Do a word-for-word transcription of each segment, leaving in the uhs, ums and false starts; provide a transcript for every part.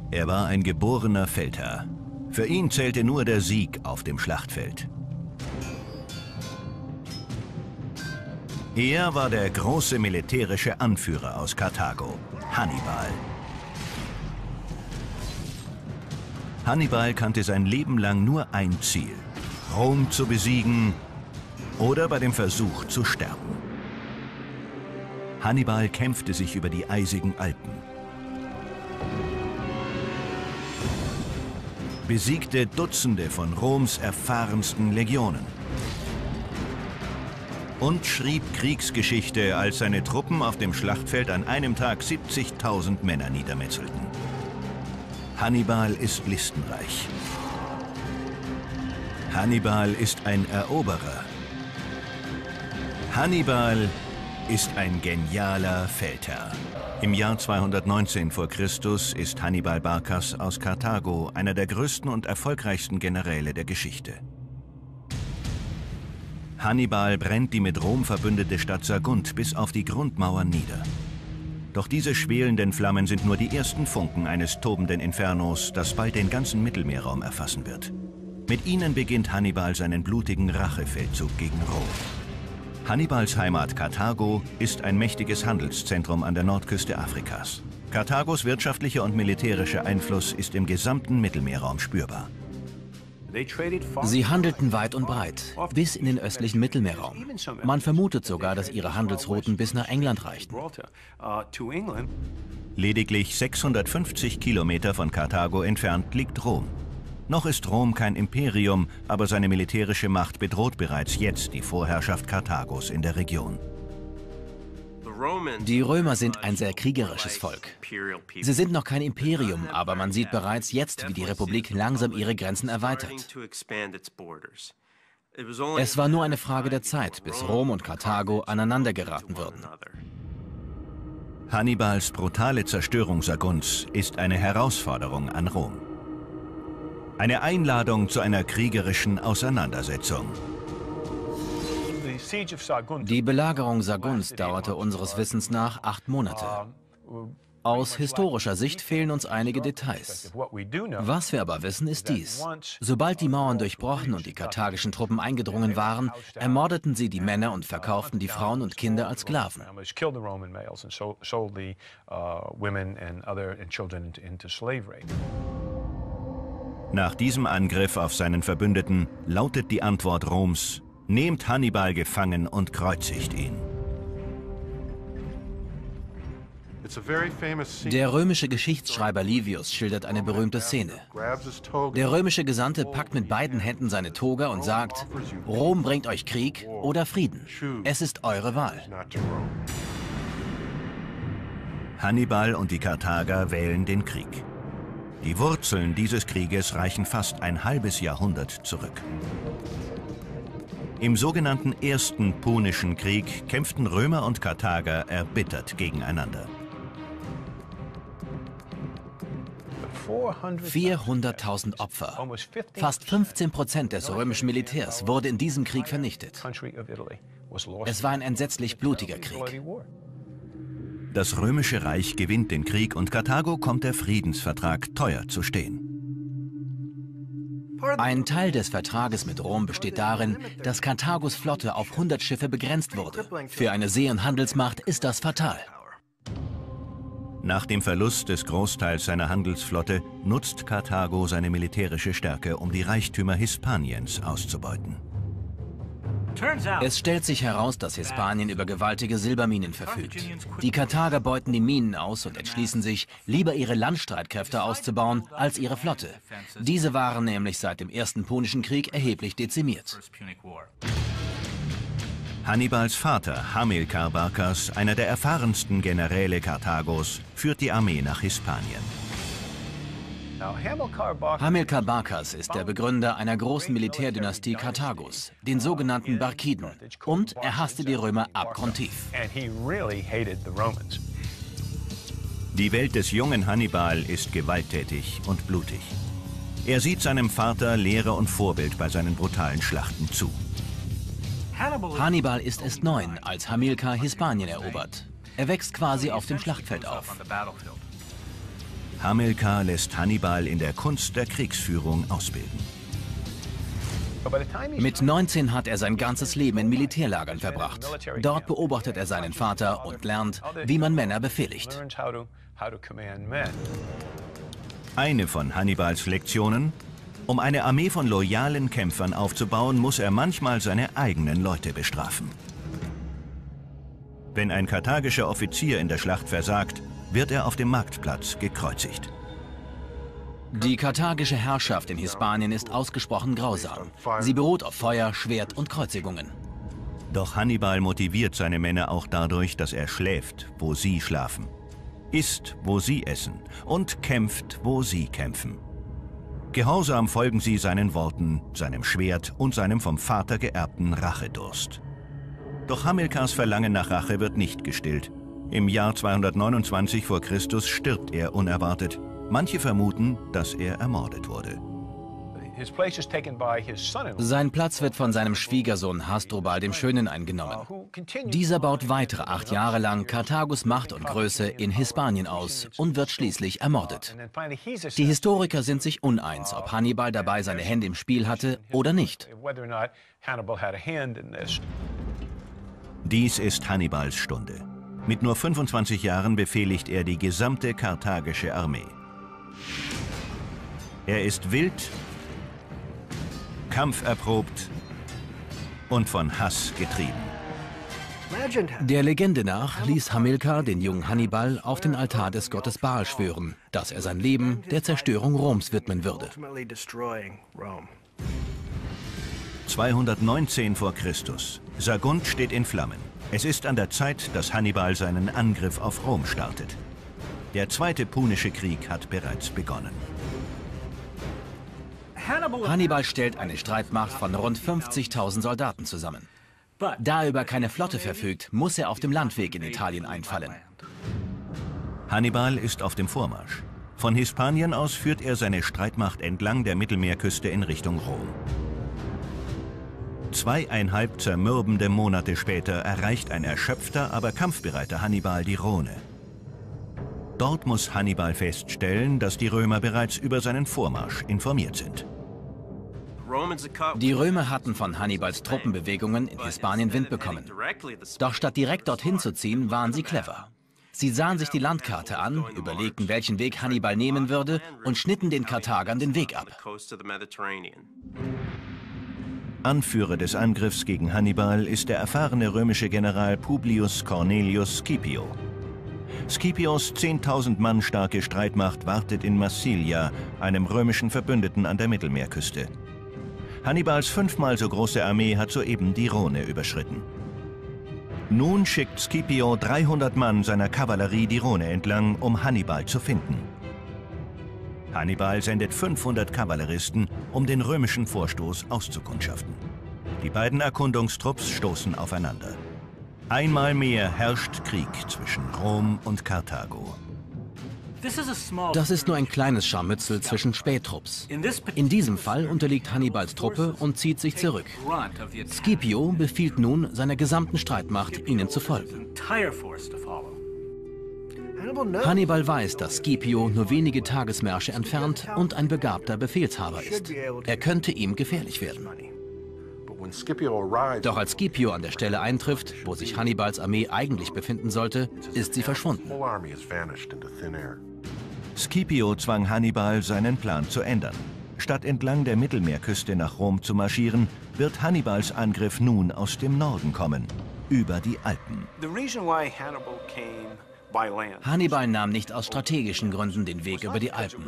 Er war ein geborener Feldherr. Für ihn zählte nur der Sieg auf dem Schlachtfeld. Er war der große militärische Anführer aus Karthago, Hannibal. Hannibal kannte sein Leben lang nur ein Ziel: Rom zu besiegen oder bei dem Versuch zu sterben. Hannibal kämpfte sich über die eisigen Alpen, besiegte Dutzende von Roms erfahrensten Legionen und schrieb Kriegsgeschichte, als seine Truppen auf dem Schlachtfeld an einem Tag siebzigtausend Männer niedermetzelten. Hannibal ist listenreich. Hannibal ist ein Eroberer. Hannibal ist ein genialer Feldherr. Im Jahr zweihundertneunzehn vor Christus ist Hannibal Barkas aus Karthago einer der größten und erfolgreichsten Generäle der Geschichte. Hannibal brennt die mit Rom verbündete Stadt Sagunt bis auf die Grundmauern nieder. Doch diese schwelenden Flammen sind nur die ersten Funken eines tobenden Infernos, das bald den ganzen Mittelmeerraum erfassen wird. Mit ihnen beginnt Hannibal seinen blutigen Rachefeldzug gegen Rom. Hannibals Heimat Karthago ist ein mächtiges Handelszentrum an der Nordküste Afrikas. Karthagos wirtschaftlicher und militärischer Einfluss ist im gesamten Mittelmeerraum spürbar. Sie handelten weit und breit, bis in den östlichen Mittelmeerraum. Man vermutet sogar, dass ihre Handelsrouten bis nach England reichten. Lediglich sechshundertfünfzig Kilometer von Karthago entfernt liegt Rom. Noch ist Rom kein Imperium, aber seine militärische Macht bedroht bereits jetzt die Vorherrschaft Karthagos in der Region. Die Römer sind ein sehr kriegerisches Volk. Sie sind noch kein Imperium, aber man sieht bereits jetzt, wie die Republik langsam ihre Grenzen erweitert. Es war nur eine Frage der Zeit, bis Rom und Karthago aneinander geraten würden. Hannibals brutale Zerstörung Sagunts ist eine Herausforderung an Rom. Eine Einladung zu einer kriegerischen Auseinandersetzung. Die Belagerung Sagunts dauerte unseres Wissens nach acht Monate. Aus historischer Sicht fehlen uns einige Details. Was wir aber wissen, ist dies: Sobald die Mauern durchbrochen und die karthagischen Truppen eingedrungen waren, ermordeten sie die Männer und verkauften die Frauen und Kinder als Sklaven. Nach diesem Angriff auf seinen Verbündeten lautet die Antwort Roms: Nehmt Hannibal gefangen und kreuzigt ihn. Der römische Geschichtsschreiber Livius schildert eine berühmte Szene. Der römische Gesandte packt mit beiden Händen seine Toga und sagt: Rom bringt euch Krieg oder Frieden. Es ist eure Wahl. Hannibal und die Karthager wählen den Krieg. Die Wurzeln dieses Krieges reichen fast ein halbes Jahrhundert zurück. Im sogenannten Ersten Punischen Krieg kämpften Römer und Karthager erbittert gegeneinander. vierhunderttausend Opfer. Fast fünfzehn Prozent des römischen Militärs wurde in diesem Krieg vernichtet. Es war ein entsetzlich blutiger Krieg. Das Römische Reich gewinnt den Krieg und Karthago kommt der Friedensvertrag teuer zu stehen. Ein Teil des Vertrages mit Rom besteht darin, dass Karthagos Flotte auf hundert Schiffe begrenzt wurde. Für eine See- und Handelsmacht ist das fatal. Nach dem Verlust des Großteils seiner Handelsflotte nutzt Karthago seine militärische Stärke, um die Reichtümer Hispaniens auszubeuten. Es stellt sich heraus, dass Hispanien über gewaltige Silberminen verfügt. Die Karthager beuten die Minen aus und entschließen sich, lieber ihre Landstreitkräfte auszubauen als ihre Flotte. Diese waren nämlich seit dem Ersten Punischen Krieg erheblich dezimiert. Hannibals Vater, Hamilkar Barkas, einer der erfahrensten Generäle Karthagos, führt die Armee nach Hispanien. Hamilkar Barkas ist der Begründer einer großen Militärdynastie Karthagos, den sogenannten Barkiden, und er hasste die Römer abgrundtief. Die Welt des jungen Hannibal ist gewalttätig und blutig. Er sieht seinem Vater Lehre und Vorbild bei seinen brutalen Schlachten zu. Hannibal ist erst neun, als Hamilkar Hispanien erobert. Er wächst quasi auf dem Schlachtfeld auf. Hamilcar lässt Hannibal in der Kunst der Kriegsführung ausbilden. Mit neunzehn hat er sein ganzes Leben in Militärlagern verbracht. Dort beobachtet er seinen Vater und lernt, wie man Männer befehligt. Eine von Hannibals Lektionen: Um eine Armee von loyalen Kämpfern aufzubauen, muss er manchmal seine eigenen Leute bestrafen. Wenn ein karthagischer Offizier in der Schlacht versagt, wird er auf dem Marktplatz gekreuzigt. Die karthagische Herrschaft in Hispanien ist ausgesprochen grausam. Sie beruht auf Feuer, Schwert und Kreuzigungen. Doch Hannibal motiviert seine Männer auch dadurch, dass er schläft, wo sie schlafen, isst, wo sie essen und kämpft, wo sie kämpfen. Gehorsam folgen sie seinen Worten, seinem Schwert und seinem vom Vater geerbten Rachedurst. Doch Hamilcars Verlangen nach Rache wird nicht gestillt. Im Jahr zweihundertneunundzwanzig vor Christus stirbt er unerwartet. Manche vermuten, dass er ermordet wurde. Sein Platz wird von seinem Schwiegersohn Hasdrubal dem Schönen eingenommen. Dieser baut weitere acht Jahre lang Karthagos Macht und Größe in Hispanien aus und wird schließlich ermordet. Die Historiker sind sich uneins, ob Hannibal dabei seine Hände im Spiel hatte oder nicht. Dies ist Hannibals Stunde. Mit nur fünfundzwanzig Jahren befehligt er die gesamte karthagische Armee. Er ist wild, kampferprobt und von Hass getrieben. Der Legende nach ließ Hamilcar den jungen Hannibal auf den Altar des Gottes Baal schwören, dass er sein Leben der Zerstörung Roms widmen würde. zweihundertneunzehn vor Christus. Sagunt steht in Flammen. Es ist an der Zeit, dass Hannibal seinen Angriff auf Rom startet. Der Zweite Punische Krieg hat bereits begonnen. Hannibal stellt eine Streitmacht von rund fünfzigtausend Soldaten zusammen. Da er über keine Flotte verfügt, muss er auf dem Landweg in Italien einfallen. Hannibal ist auf dem Vormarsch. Von Hispanien aus führt er seine Streitmacht entlang der Mittelmeerküste in Richtung Rom. Zweieinhalb zermürbende Monate später erreicht ein erschöpfter, aber kampfbereiter Hannibal die Rhone. Dort muss Hannibal feststellen, dass die Römer bereits über seinen Vormarsch informiert sind. Die Römer hatten von Hannibals Truppenbewegungen in Hispanien Wind bekommen. Doch statt direkt dorthin zu ziehen, waren sie clever. Sie sahen sich die Landkarte an, überlegten, welchen Weg Hannibal nehmen würde und schnitten den Karthagern den Weg ab. Anführer des Angriffs gegen Hannibal ist der erfahrene römische General Publius Cornelius Scipio. Scipios zehntausend Mann starke Streitmacht wartet in Massilia, einem römischen Verbündeten an der Mittelmeerküste. Hannibals fünfmal so große Armee hat soeben die Rhone überschritten. Nun schickt Scipio dreihundert Mann seiner Kavallerie die Rhone entlang, um Hannibal zu finden. Hannibal sendet fünfhundert Kavalleristen, um den römischen Vorstoß auszukundschaften. Die beiden Erkundungstrupps stoßen aufeinander. Einmal mehr herrscht Krieg zwischen Rom und Karthago. Das ist nur ein kleines Scharmützel zwischen Spähtrupps. In diesem Fall unterliegt Hannibals Truppe und zieht sich zurück. Scipio befiehlt nun seiner gesamten Streitmacht, ihnen zu folgen. Hannibal weiß, dass Scipio nur wenige Tagesmärsche entfernt und ein begabter Befehlshaber ist. Er könnte ihm gefährlich werden. Doch als Scipio an der Stelle eintrifft, wo sich Hannibals Armee eigentlich befinden sollte, ist sie verschwunden. Scipio zwang Hannibal, seinen Plan zu ändern. Statt entlang der Mittelmeerküste nach Rom zu marschieren, wird Hannibals Angriff nun aus dem Norden kommen, über die Alpen. Hannibal nahm nicht aus strategischen Gründen den Weg über die Alpen.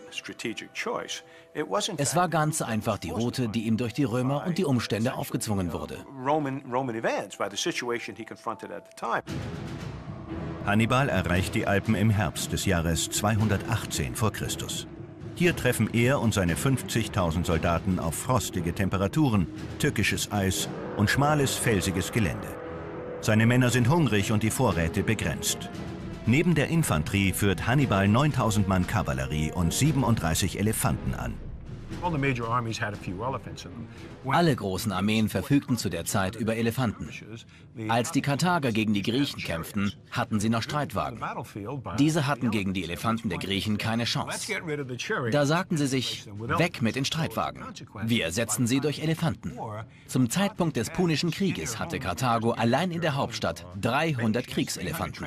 Es war ganz einfach die Route, die ihm durch die Römer und die Umstände aufgezwungen wurde. Hannibal erreicht die Alpen im Herbst des Jahres zweihundertachtzehn vor Christus. Hier treffen er und seine fünfzigtausend Soldaten auf frostige Temperaturen, tückisches Eis und schmales, felsiges Gelände. Seine Männer sind hungrig und die Vorräte begrenzt. Neben der Infanterie führt Hannibal neuntausend Mann Kavallerie und siebenunddreißig Elefanten an. Alle großen Armeen verfügten zu der Zeit über Elefanten. Als die Karthager gegen die Griechen kämpften, hatten sie noch Streitwagen. Diese hatten gegen die Elefanten der Griechen keine Chance. Da sagten sie sich, weg mit den Streitwagen. Wir ersetzen sie durch Elefanten. Zum Zeitpunkt des Punischen Krieges hatte Karthago allein in der Hauptstadt dreihundert Kriegselefanten.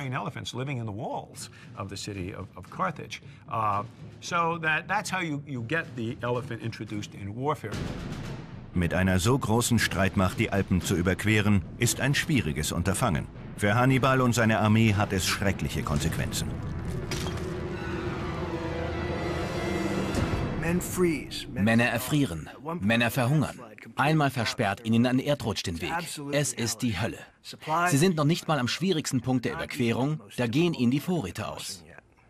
Mit einer so großen Streitmacht die Alpen zu überqueren, ist ein schwieriges Unterfangen. Für Hannibal und seine Armee hat es schreckliche Konsequenzen. Männer erfrieren, Männer verhungern. Einmal versperrt ihnen ein Erdrutsch den Weg. Es ist die Hölle. Sie sind noch nicht mal am schwierigsten Punkt der Überquerung, da gehen ihnen die Vorräte aus.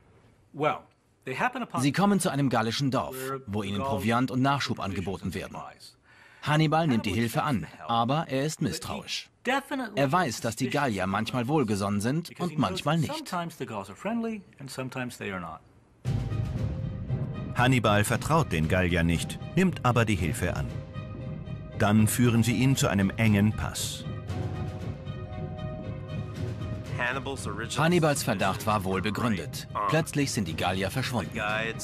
Sie kommen zu einem gallischen Dorf, wo ihnen Proviant und Nachschub angeboten werden. Hannibal nimmt die Hilfe an, aber er ist misstrauisch. Er weiß, dass die Gallier manchmal wohlgesonnen sind und manchmal nicht. Hannibal vertraut den Galliern nicht, nimmt aber die Hilfe an. Dann führen sie ihn zu einem engen Pass. Hannibals Verdacht war wohl begründet. Plötzlich sind die Gallier verschwunden.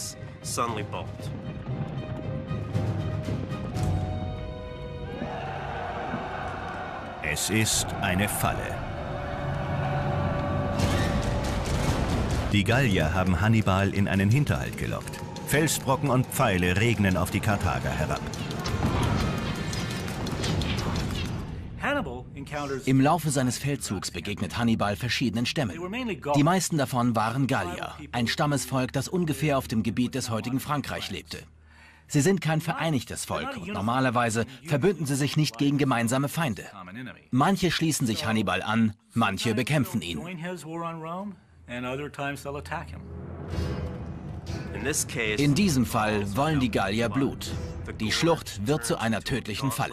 Es ist eine Falle. Die Gallier haben Hannibal in einen Hinterhalt gelockt. Felsbrocken und Pfeile regnen auf die Karthager herab. Im Laufe seines Feldzugs begegnet Hannibal verschiedenen Stämmen. Die meisten davon waren Gallier, ein Stammesvolk, das ungefähr auf dem Gebiet des heutigen Frankreich lebte. Sie sind kein vereinigtes Volk und normalerweise verbünden sie sich nicht gegen gemeinsame Feinde. Manche schließen sich Hannibal an, manche bekämpfen ihn. In diesem Fall wollen die Gallier Blut. Die Schlucht wird zu einer tödlichen Falle.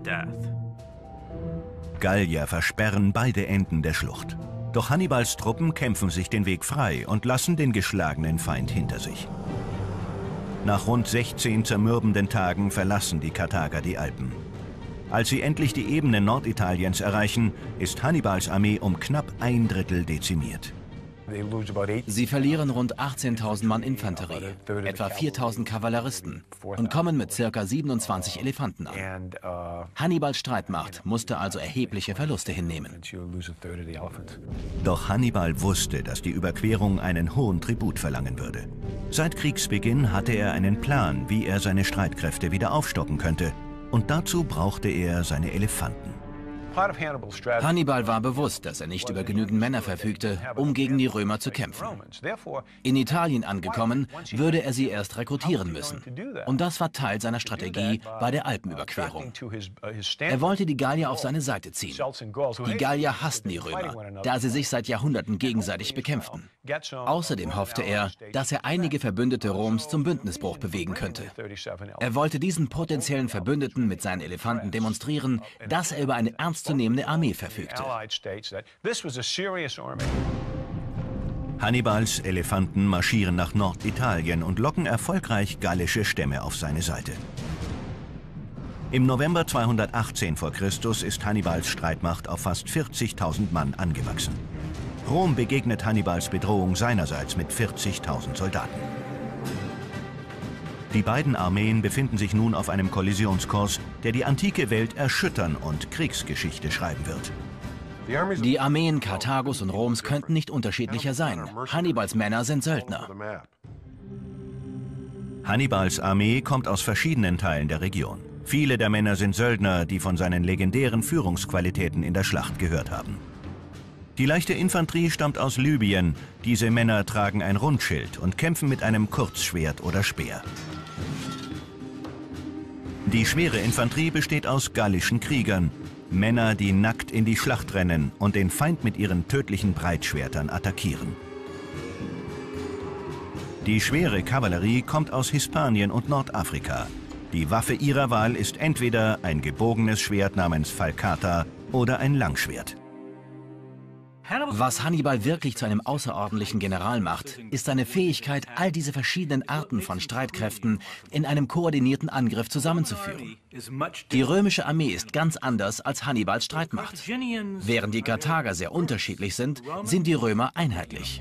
Gallier versperren beide Enden der Schlucht. Doch Hannibals Truppen kämpfen sich den Weg frei und lassen den geschlagenen Feind hinter sich. Nach rund sechzehn zermürbenden Tagen verlassen die Karthager die Alpen. Als sie endlich die Ebenen Norditaliens erreichen, ist Hannibals Armee um knapp ein Drittel dezimiert. Sie verlieren rund achtzehntausend Mann Infanterie, etwa viertausend Kavalleristen und kommen mit ca. siebenundzwanzig Elefanten an. Hannibals Streitmacht musste also erhebliche Verluste hinnehmen. Doch Hannibal wusste, dass die Überquerung einen hohen Tribut verlangen würde. Seit Kriegsbeginn hatte er einen Plan, wie er seine Streitkräfte wieder aufstocken könnte. Und dazu brauchte er seine Elefanten. Hannibal war bewusst, dass er nicht über genügend Männer verfügte, um gegen die Römer zu kämpfen. In Italien angekommen, würde er sie erst rekrutieren müssen. Und das war Teil seiner Strategie bei der Alpenüberquerung. Er wollte die Gallier auf seine Seite ziehen. Die Gallier hassten die Römer, da sie sich seit Jahrhunderten gegenseitig bekämpften. Außerdem hoffte er, dass er einige Verbündete Roms zum Bündnisbruch bewegen könnte. Er wollte diesen potenziellen Verbündeten mit seinen Elefanten demonstrieren, dass er über eine ernstzunehmende Armee verfügte. Hannibals Elefanten marschieren nach Norditalien und locken erfolgreich gallische Stämme auf seine Seite. Im November zweihundertachtzehn vor Christus ist Hannibals Streitmacht auf fast vierzigtausend Mann angewachsen. Rom begegnet Hannibals Bedrohung seinerseits mit vierzigtausend Soldaten. Die beiden Armeen befinden sich nun auf einem Kollisionskurs, der die antike Welt erschüttern und Kriegsgeschichte schreiben wird. Die Armeen Karthagos und Roms könnten nicht unterschiedlicher sein. Hannibals Männer sind Söldner. Hannibals Armee kommt aus verschiedenen Teilen der Region. Viele der Männer sind Söldner, die von seinen legendären Führungsqualitäten in der Schlacht gehört haben. Die leichte Infanterie stammt aus Libyen. Diese Männer tragen ein Rundschild und kämpfen mit einem Kurzschwert oder Speer. Die schwere Infanterie besteht aus gallischen Kriegern. Männer, die nackt in die Schlacht rennen und den Feind mit ihren tödlichen Breitschwertern attackieren. Die schwere Kavallerie kommt aus Hispanien und Nordafrika. Die Waffe ihrer Wahl ist entweder ein gebogenes Schwert namens Falcata oder ein Langschwert. Was Hannibal wirklich zu einem außerordentlichen General macht, ist seine Fähigkeit, all diese verschiedenen Arten von Streitkräften in einem koordinierten Angriff zusammenzuführen. Die römische Armee ist ganz anders als Hannibals Streitmacht. Während die Karthager sehr unterschiedlich sind, sind die Römer einheitlich.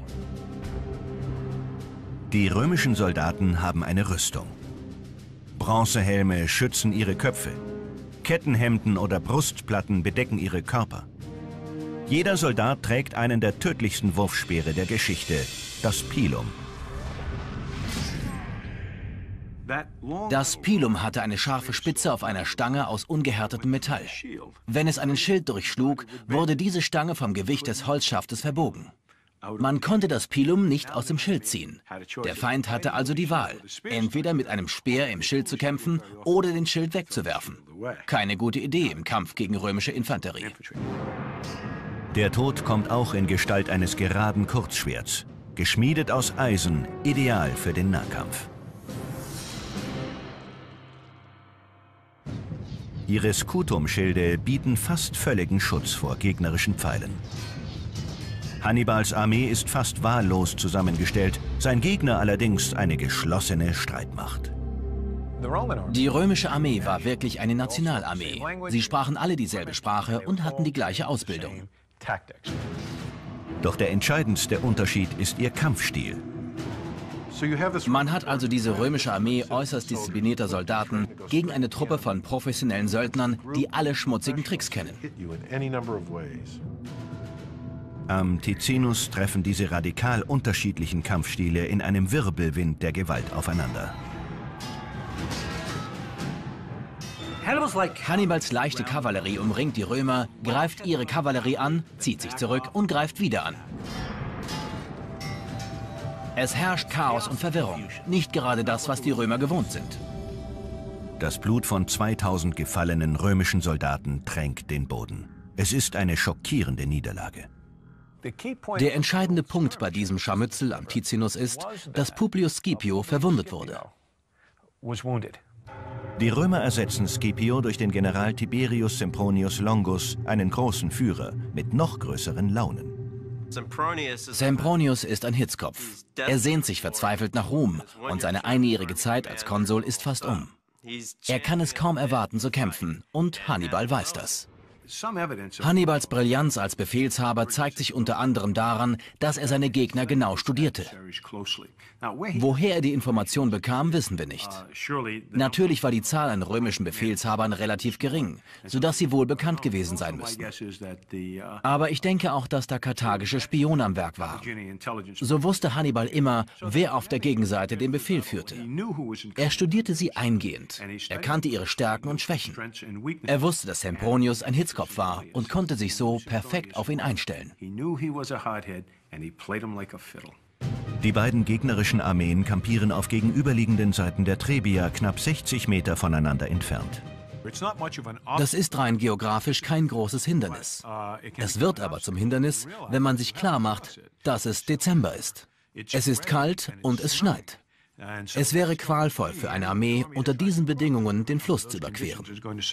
Die römischen Soldaten haben eine Rüstung. Bronzehelme schützen ihre Köpfe. Kettenhemden oder Brustplatten bedecken ihre Körper. Jeder Soldat trägt einen der tödlichsten Wurfspeere der Geschichte, das Pilum. Das Pilum hatte eine scharfe Spitze auf einer Stange aus ungehärtetem Metall. Wenn es einen Schild durchschlug, wurde diese Stange vom Gewicht des Holzschaftes verbogen. Man konnte das Pilum nicht aus dem Schild ziehen. Der Feind hatte also die Wahl, entweder mit einem Speer im Schild zu kämpfen oder den Schild wegzuwerfen. Keine gute Idee im Kampf gegen römische Infanterie. Der Tod kommt auch in Gestalt eines geraden Kurzschwerts, geschmiedet aus Eisen, ideal für den Nahkampf. Ihre Scutum-Schilde bieten fast völligen Schutz vor gegnerischen Pfeilen. Hannibals Armee ist fast wahllos zusammengestellt, sein Gegner allerdings eine geschlossene Streitmacht. Die römische Armee war wirklich eine Nationalarmee. Sie sprachen alle dieselbe Sprache und hatten die gleiche Ausbildung. Doch der entscheidendste Unterschied ist ihr Kampfstil. Man hat also diese römische Armee äußerst disziplinierter Soldaten gegen eine Truppe von professionellen Söldnern, die alle schmutzigen Tricks kennen. Am Ticinus treffen diese radikal unterschiedlichen Kampfstile in einem Wirbelwind der Gewalt aufeinander. Hannibals leichte Kavallerie umringt die Römer, greift ihre Kavallerie an, zieht sich zurück und greift wieder an. Es herrscht Chaos und Verwirrung, nicht gerade das, was die Römer gewohnt sind. Das Blut von zweitausend gefallenen römischen Soldaten tränkt den Boden. Es ist eine schockierende Niederlage. Der entscheidende Punkt bei diesem Scharmützel am Ticinus ist, dass Publius Scipio verwundet wurde. Die Römer ersetzen Scipio durch den General Tiberius Sempronius Longus, einen großen Führer mit noch größeren Launen. Sempronius ist ein Hitzkopf. Er sehnt sich verzweifelt nach Ruhm und seine einjährige Zeit als Konsul ist fast um. Er kann es kaum erwarten zu kämpfen und Hannibal weiß das. Hannibals Brillanz als Befehlshaber zeigt sich unter anderem daran, dass er seine Gegner genau studierte. Woher er die Information bekam, wissen wir nicht. Natürlich war die Zahl an römischen Befehlshabern relativ gering, sodass sie wohl bekannt gewesen sein müssen. Aber ich denke auch, dass da karthagische Spione am Werk waren. So wusste Hannibal immer, wer auf der Gegenseite den Befehl führte. Er studierte sie eingehend. Er kannte ihre Stärken und Schwächen. Er wusste, dass Sempronius ein Hitzkopf war und konnte sich so perfekt auf ihn einstellen. Die beiden gegnerischen Armeen kampieren auf gegenüberliegenden Seiten der Trebia knapp sechzig Meter voneinander entfernt. Das ist rein geografisch kein großes Hindernis. Es wird aber zum Hindernis, wenn man sich klar macht, dass es Dezember ist. Es ist kalt und es schneit. Es wäre qualvoll für eine Armee, unter diesen Bedingungen den Fluss zu überqueren.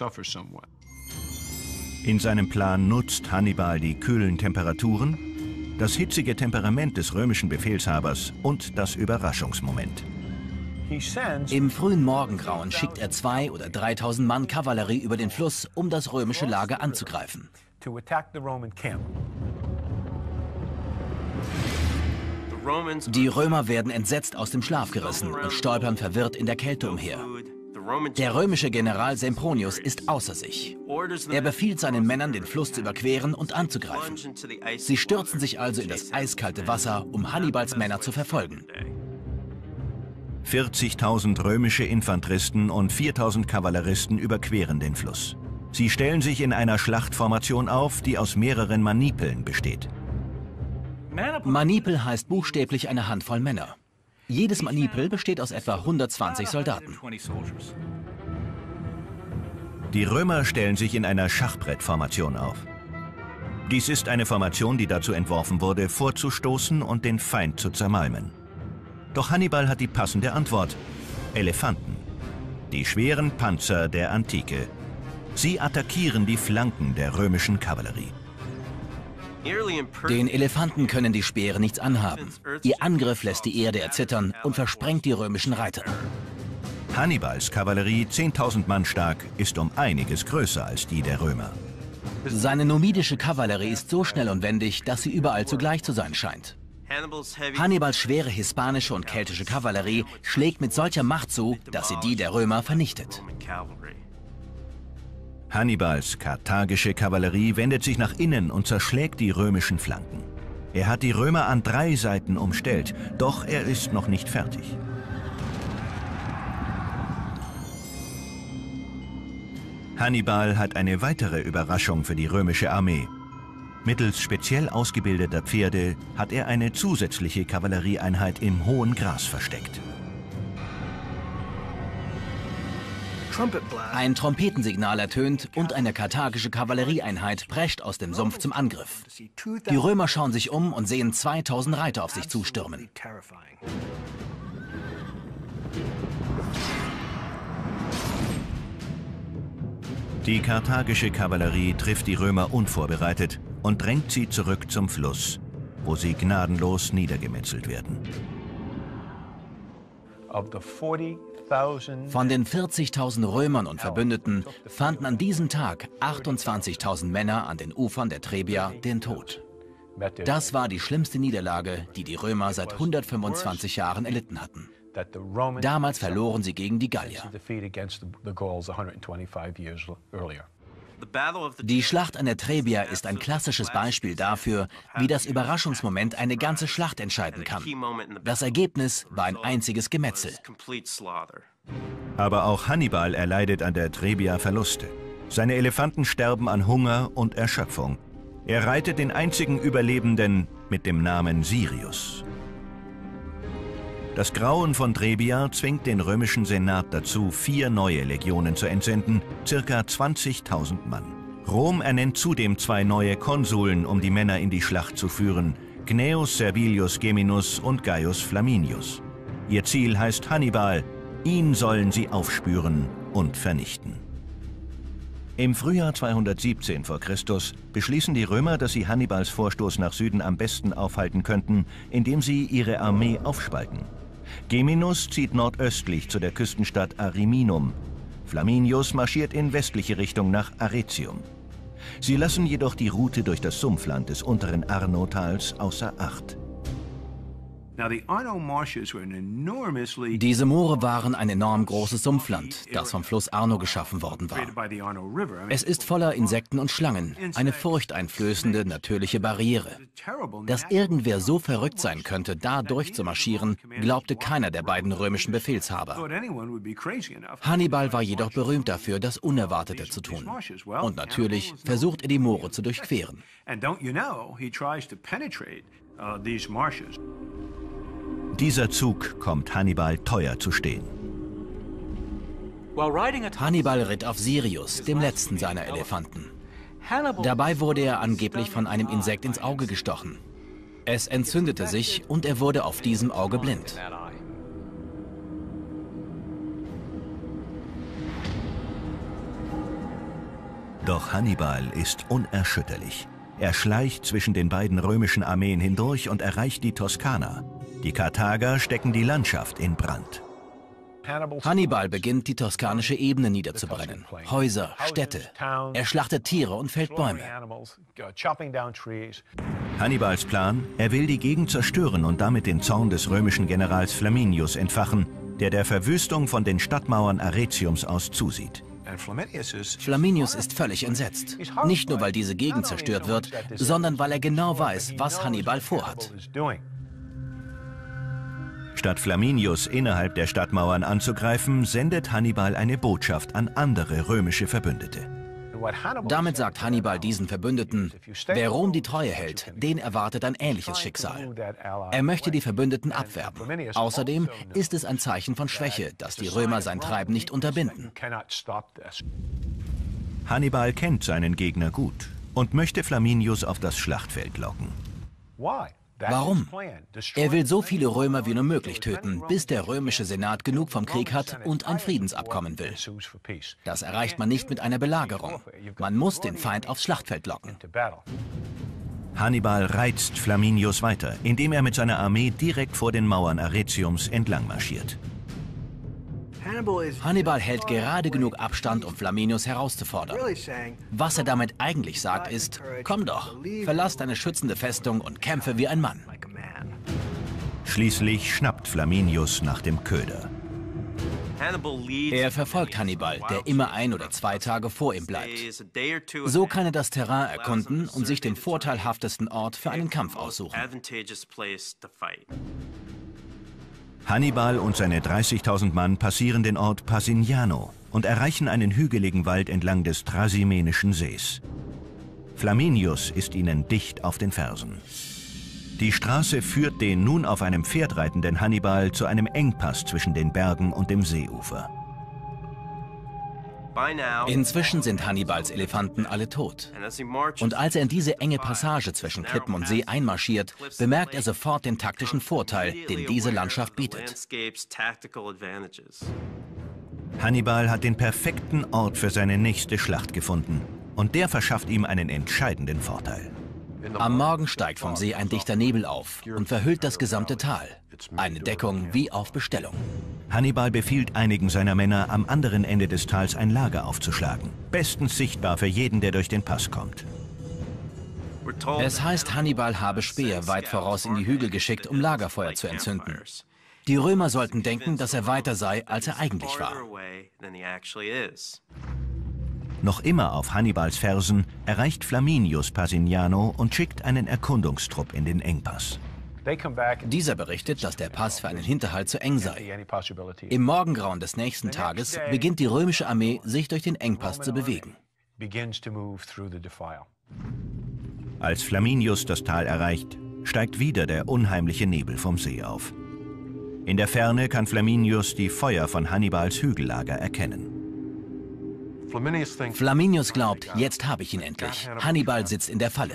In seinem Plan nutzt Hannibal die kühlen Temperaturen, das hitzige Temperament des römischen Befehlshabers und das Überraschungsmoment. Im frühen Morgengrauen schickt er zwei oder dreitausend Mann Kavallerie über den Fluss, um das römische Lager anzugreifen. Die Römer werden entsetzt aus dem Schlaf gerissen und stolpern verwirrt in der Kälte umher. Der römische General Sempronius ist außer sich. Er befiehlt seinen Männern, den Fluss zu überqueren und anzugreifen. Sie stürzen sich also in das eiskalte Wasser, um Hannibals Männer zu verfolgen. vierzigtausend römische Infanteristen und viertausend Kavalleristen überqueren den Fluss. Sie stellen sich in einer Schlachtformation auf, die aus mehreren Manipeln besteht. Manipel heißt buchstäblich eine Handvoll Männer. Jedes Manipel besteht aus etwa hundertzwanzig Soldaten. Die Römer stellen sich in einer Schachbrettformation auf. Dies ist eine Formation, die dazu entworfen wurde, vorzustoßen und den Feind zu zermalmen. Doch Hannibal hat die passende Antwort: Elefanten. Die schweren Panzer der Antike. Sie attackieren die Flanken der römischen Kavallerie. Den Elefanten können die Speere nichts anhaben. Ihr Angriff lässt die Erde erzittern und versprengt die römischen Reiter. Hannibals Kavallerie, zehntausend Mann stark, ist um einiges größer als die der Römer. Seine numidische Kavallerie ist so schnell und wendig, dass sie überall zugleich zu sein scheint. Hannibals schwere hispanische und keltische Kavallerie schlägt mit solcher Macht zu, dass sie die der Römer vernichtet. Hannibals karthagische Kavallerie wendet sich nach innen und zerschlägt die römischen Flanken. Er hat die Römer an drei Seiten umstellt, doch er ist noch nicht fertig. Hannibal hat eine weitere Überraschung für die römische Armee. Mittels speziell ausgebildeter Pferde hat er eine zusätzliche Kavallerieeinheit im hohen Gras versteckt. Ein Trompetensignal ertönt und eine karthagische Kavallerieeinheit prescht aus dem Sumpf zum Angriff. Die Römer schauen sich um und sehen zweitausend Reiter auf sich zustürmen. Die karthagische Kavallerie trifft die Römer unvorbereitet und drängt sie zurück zum Fluss, wo sie gnadenlos niedergemetzelt werden. Von den vierzigtausend Römern und Verbündeten fanden an diesem Tag achtundzwanzigtausend Männer an den Ufern der Trebia den Tod. Das war die schlimmste Niederlage, die die Römer seit hundertfünfundzwanzig Jahren erlitten hatten. Damals verloren sie gegen die Gallier. Die Schlacht an der Trebia ist ein klassisches Beispiel dafür, wie das Überraschungsmoment eine ganze Schlacht entscheiden kann. Das Ergebnis war ein einziges Gemetzel. Aber auch Hannibal erleidet an der Trebia Verluste. Seine Elefanten sterben an Hunger und Erschöpfung. Er reitet den einzigen Überlebenden mit dem Namen Sirius. Das Grauen von Trebia zwingt den römischen Senat dazu, vier neue Legionen zu entsenden, circa zwanzigtausend Mann. Rom ernennt zudem zwei neue Konsuln, um die Männer in die Schlacht zu führen, Gnaeus Servilius Geminus und Gaius Flaminius. Ihr Ziel heißt Hannibal, ihn sollen sie aufspüren und vernichten. Im Frühjahr zweihundertsiebzehn vor Christus beschließen die Römer, dass sie Hannibals Vorstoß nach Süden am besten aufhalten könnten, indem sie ihre Armee aufspalten. Geminus zieht nordöstlich zu der Küstenstadt Ariminum. Flaminius marschiert in westliche Richtung nach Arretium. Sie lassen jedoch die Route durch das Sumpfland des unteren Arno-Tals außer Acht. Diese Moore waren ein enorm großes Sumpfland, das vom Fluss Arno geschaffen worden war. Es ist voller Insekten und Schlangen, eine furchteinflößende natürliche Barriere. Dass irgendwer so verrückt sein könnte, da durchzumarschieren, glaubte keiner der beiden römischen Befehlshaber. Hannibal war jedoch berühmt dafür, das Unerwartete zu tun. Und natürlich versucht er, die Moore zu durchqueren. Dieser Zug kommt Hannibal teuer zu stehen. Hannibal ritt auf Sirius, dem letzten seiner Elefanten. Dabei wurde er angeblich von einem Insekt ins Auge gestochen. Es entzündete sich und er wurde auf diesem Auge blind. Doch Hannibal ist unerschütterlich. Er schleicht zwischen den beiden römischen Armeen hindurch und erreicht die Toskana. Die Karthager stecken die Landschaft in Brand. Hannibal beginnt, die toskanische Ebene niederzubrennen. Häuser, Städte. Er schlachtet Tiere und fällt Bäume. Hannibals Plan: Er will die Gegend zerstören und damit den Zorn des römischen Generals Flaminius entfachen, der der Verwüstung von den Stadtmauern Arretiums aus zusieht. Flaminius ist völlig entsetzt. Nicht nur, weil diese Gegend zerstört wird, sondern weil er genau weiß, was Hannibal vorhat. Statt Flaminius innerhalb der Stadtmauern anzugreifen, sendet Hannibal eine Botschaft an andere römische Verbündete. Damit sagt Hannibal diesen Verbündeten, wer Rom die Treue hält, den erwartet ein ähnliches Schicksal. Er möchte die Verbündeten abwerben. Außerdem ist es ein Zeichen von Schwäche, dass die Römer sein Treiben nicht unterbinden. Hannibal kennt seinen Gegner gut und möchte Flaminius auf das Schlachtfeld locken. Warum? Er will so viele Römer wie nur möglich töten, bis der römische Senat genug vom Krieg hat und ein Friedensabkommen will. Das erreicht man nicht mit einer Belagerung. Man muss den Feind aufs Schlachtfeld locken. Hannibal reizt Flaminius weiter, indem er mit seiner Armee direkt vor den Mauern Arretiums entlang marschiert. Hannibal hält gerade genug Abstand, um Flaminius herauszufordern. Was er damit eigentlich sagt, ist: Komm doch, verlass deine schützende Festung und kämpfe wie ein Mann. Schließlich schnappt Flaminius nach dem Köder. Er verfolgt Hannibal, der immer ein oder zwei Tage vor ihm bleibt. So kann er das Terrain erkunden und sich den vorteilhaftesten Ort für einen Kampf aussuchen. Hannibal und seine dreißigtausend Mann passieren den Ort Pasignano und erreichen einen hügeligen Wald entlang des Trasimenischen Sees. Flaminius ist ihnen dicht auf den Fersen. Die Straße führt den nun auf einem Pferd reitenden Hannibal zu einem Engpass zwischen den Bergen und dem Seeufer. Inzwischen sind Hannibals Elefanten alle tot. Und als er in diese enge Passage zwischen Klippen und See einmarschiert, bemerkt er sofort den taktischen Vorteil, den diese Landschaft bietet. Hannibal hat den perfekten Ort für seine nächste Schlacht gefunden. Und der verschafft ihm einen entscheidenden Vorteil. Am Morgen steigt vom See ein dichter Nebel auf und verhüllt das gesamte Tal. Eine Deckung wie auf Bestellung. Hannibal befiehlt einigen seiner Männer, am anderen Ende des Tals ein Lager aufzuschlagen. Bestens sichtbar für jeden, der durch den Pass kommt. Es heißt, Hannibal habe Späher weit voraus in die Hügel geschickt, um Lagerfeuer zu entzünden. Die Römer sollten denken, dass er weiter sei, als er eigentlich war. Noch immer auf Hannibals Fersen erreicht Flaminius Pasignano und schickt einen Erkundungstrupp in den Engpass. Dieser berichtet, dass der Pass für einen Hinterhalt zu eng sei. Im Morgengrauen des nächsten Tages beginnt die römische Armee, sich durch den Engpass zu bewegen. Als Flaminius das Tal erreicht, steigt wieder der unheimliche Nebel vom See auf. In der Ferne kann Flaminius die Feuer von Hannibals Hügellager erkennen. Flaminius glaubt, jetzt habe ich ihn endlich. Hannibal sitzt in der Falle.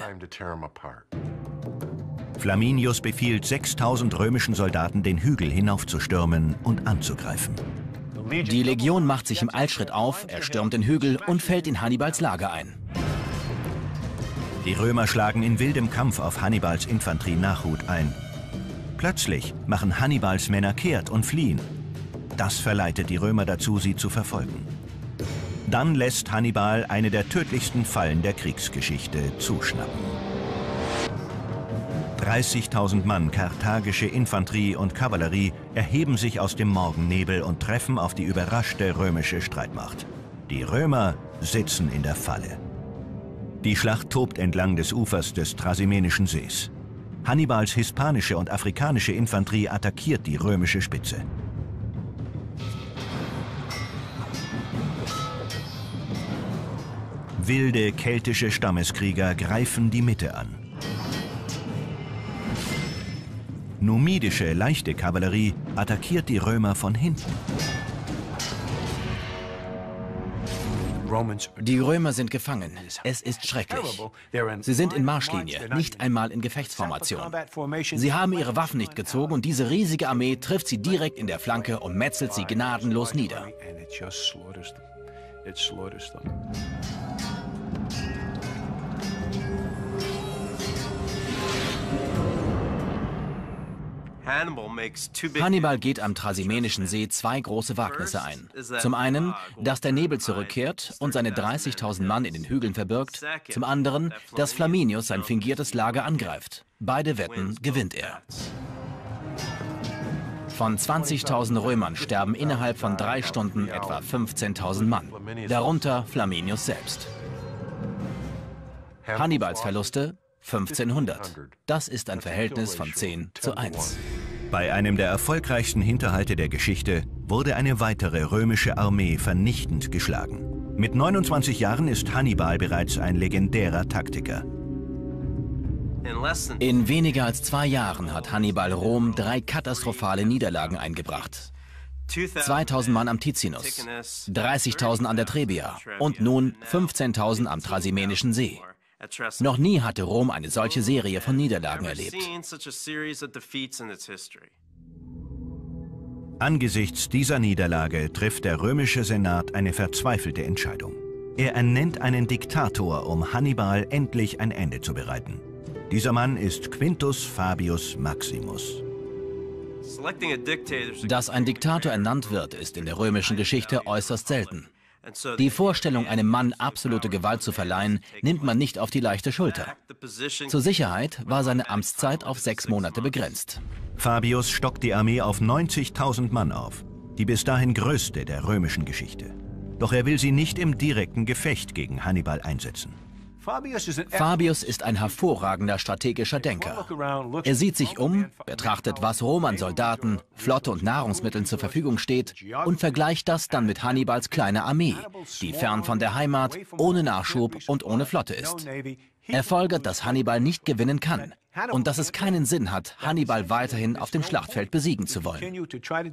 Flaminius befiehlt sechstausend römischen Soldaten, den Hügel hinaufzustürmen und anzugreifen. Die Legion macht sich im Eilschritt auf, er stürmt den Hügel und fällt in Hannibals Lager ein. Die Römer schlagen in wildem Kampf auf Hannibals Infanterie-Nachhut ein. Plötzlich machen Hannibals Männer kehrt und fliehen. Das verleitet die Römer dazu, sie zu verfolgen. Dann lässt Hannibal eine der tödlichsten Fallen der Kriegsgeschichte zuschnappen. dreißigtausend Mann karthagische Infanterie und Kavallerie erheben sich aus dem Morgennebel und treffen auf die überraschte römische Streitmacht. Die Römer sitzen in der Falle. Die Schlacht tobt entlang des Ufers des Trasimenischen Sees. Hannibals hispanische und afrikanische Infanterie attackiert die römische Spitze. Wilde keltische Stammeskrieger greifen die Mitte an. Numidische leichte Kavallerie attackiert die Römer von hinten. Die Römer sind gefangen. Es ist schrecklich. Sie sind in Marschlinie, nicht einmal in Gefechtsformation. Sie haben ihre Waffen nicht gezogen und diese riesige Armee trifft sie direkt in der Flanke und metzelt sie gnadenlos nieder. Hannibal geht am Trasimenischen See zwei große Wagnisse ein. Zum einen, dass der Nebel zurückkehrt und seine dreißigtausend Mann in den Hügeln verbirgt. Zum anderen, dass Flaminius sein fingiertes Lager angreift. Beide Wetten gewinnt er. Von zwanzigtausend Römern sterben innerhalb von drei Stunden etwa fünfzehntausend Mann. Darunter Flaminius selbst. Hannibals Verluste fünfzehnhundert. Das ist ein Verhältnis von zehn zu eins. Bei einem der erfolgreichsten Hinterhalte der Geschichte wurde eine weitere römische Armee vernichtend geschlagen. Mit neunundzwanzig Jahren ist Hannibal bereits ein legendärer Taktiker. In weniger als zwei Jahren hat Hannibal Rom drei katastrophale Niederlagen eingebracht. zweitausend Mann am Ticinus, dreißigtausend an der Trebia und nun fünfzehntausend am Trasimenischen See. Noch nie hatte Rom eine solche Serie von Niederlagen erlebt. Angesichts dieser Niederlage trifft der römische Senat eine verzweifelte Entscheidung. Er ernennt einen Diktator, um Hannibal endlich ein Ende zu bereiten. Dieser Mann ist Quintus Fabius Maximus. Dass ein Diktator ernannt wird, ist in der römischen Geschichte äußerst selten. Die Vorstellung, einem Mann absolute Gewalt zu verleihen, nimmt man nicht auf die leichte Schulter. Zur Sicherheit war seine Amtszeit auf sechs Monate begrenzt. Fabius stockt die Armee auf neunzigtausend Mann auf, die bis dahin größte der römischen Geschichte. Doch er will sie nicht im direkten Gefecht gegen Hannibal einsetzen. Fabius ist ein hervorragender strategischer Denker. Er sieht sich um, betrachtet, was Rom an Soldaten, Flotte und Nahrungsmitteln zur Verfügung steht und vergleicht das dann mit Hannibals kleiner Armee, die fern von der Heimat, ohne Nachschub und ohne Flotte ist. Er folgert, dass Hannibal nicht gewinnen kann und dass es keinen Sinn hat, Hannibal weiterhin auf dem Schlachtfeld besiegen zu wollen.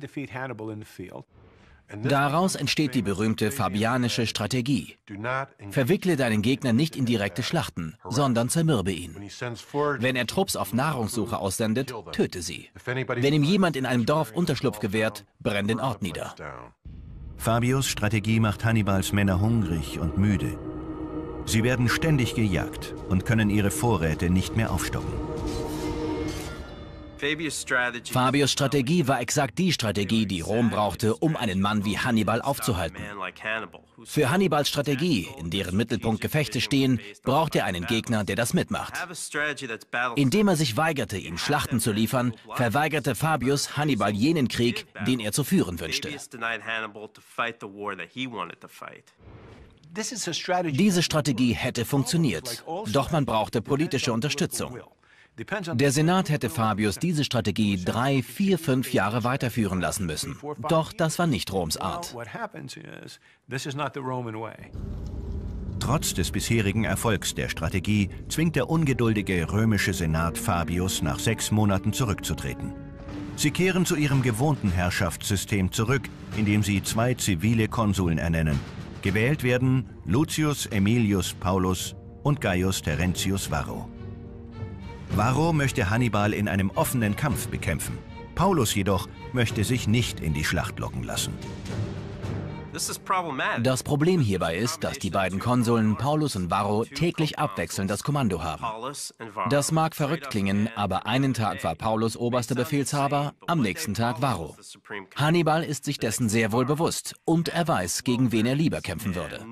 Daraus entsteht die berühmte fabianische Strategie. Verwickle deinen Gegner nicht in direkte Schlachten, sondern zermürbe ihn. Wenn er Trupps auf Nahrungssuche aussendet, töte sie. Wenn ihm jemand in einem Dorf Unterschlupf gewährt, brenn den Ort nieder. Fabius' Strategie macht Hannibals Männer hungrig und müde. Sie werden ständig gejagt und können ihre Vorräte nicht mehr aufstocken. Fabius' Strategie war exakt die Strategie, die Rom brauchte, um einen Mann wie Hannibal aufzuhalten. Für Hannibals Strategie, in deren Mittelpunkt Gefechte stehen, braucht er einen Gegner, der das mitmacht. Indem er sich weigerte, ihm Schlachten zu liefern, verweigerte Fabius Hannibal jenen Krieg, den er zu führen wünschte. Diese Strategie hätte funktioniert, doch man brauchte politische Unterstützung. Der Senat hätte Fabius diese Strategie drei, vier, fünf Jahre weiterführen lassen müssen. Doch das war nicht Roms Art. Trotz des bisherigen Erfolgs der Strategie zwingt der ungeduldige römische Senat Fabius nach sechs Monaten zurückzutreten. Sie kehren zu ihrem gewohnten Herrschaftssystem zurück, indem sie zwei zivile Konsuln ernennen. Gewählt werden Lucius Aemilius Paulus und Gaius Terentius Varro. Varro möchte Hannibal in einem offenen Kampf bekämpfen. Paulus jedoch möchte sich nicht in die Schlacht locken lassen. Das Problem hierbei ist, dass die beiden Konsuln Paulus und Varro täglich abwechselnd das Kommando haben. Das mag verrückt klingen, aber einen Tag war Paulus oberster Befehlshaber, am nächsten Tag Varro. Hannibal ist sich dessen sehr wohl bewusst und er weiß, gegen wen er lieber kämpfen würde.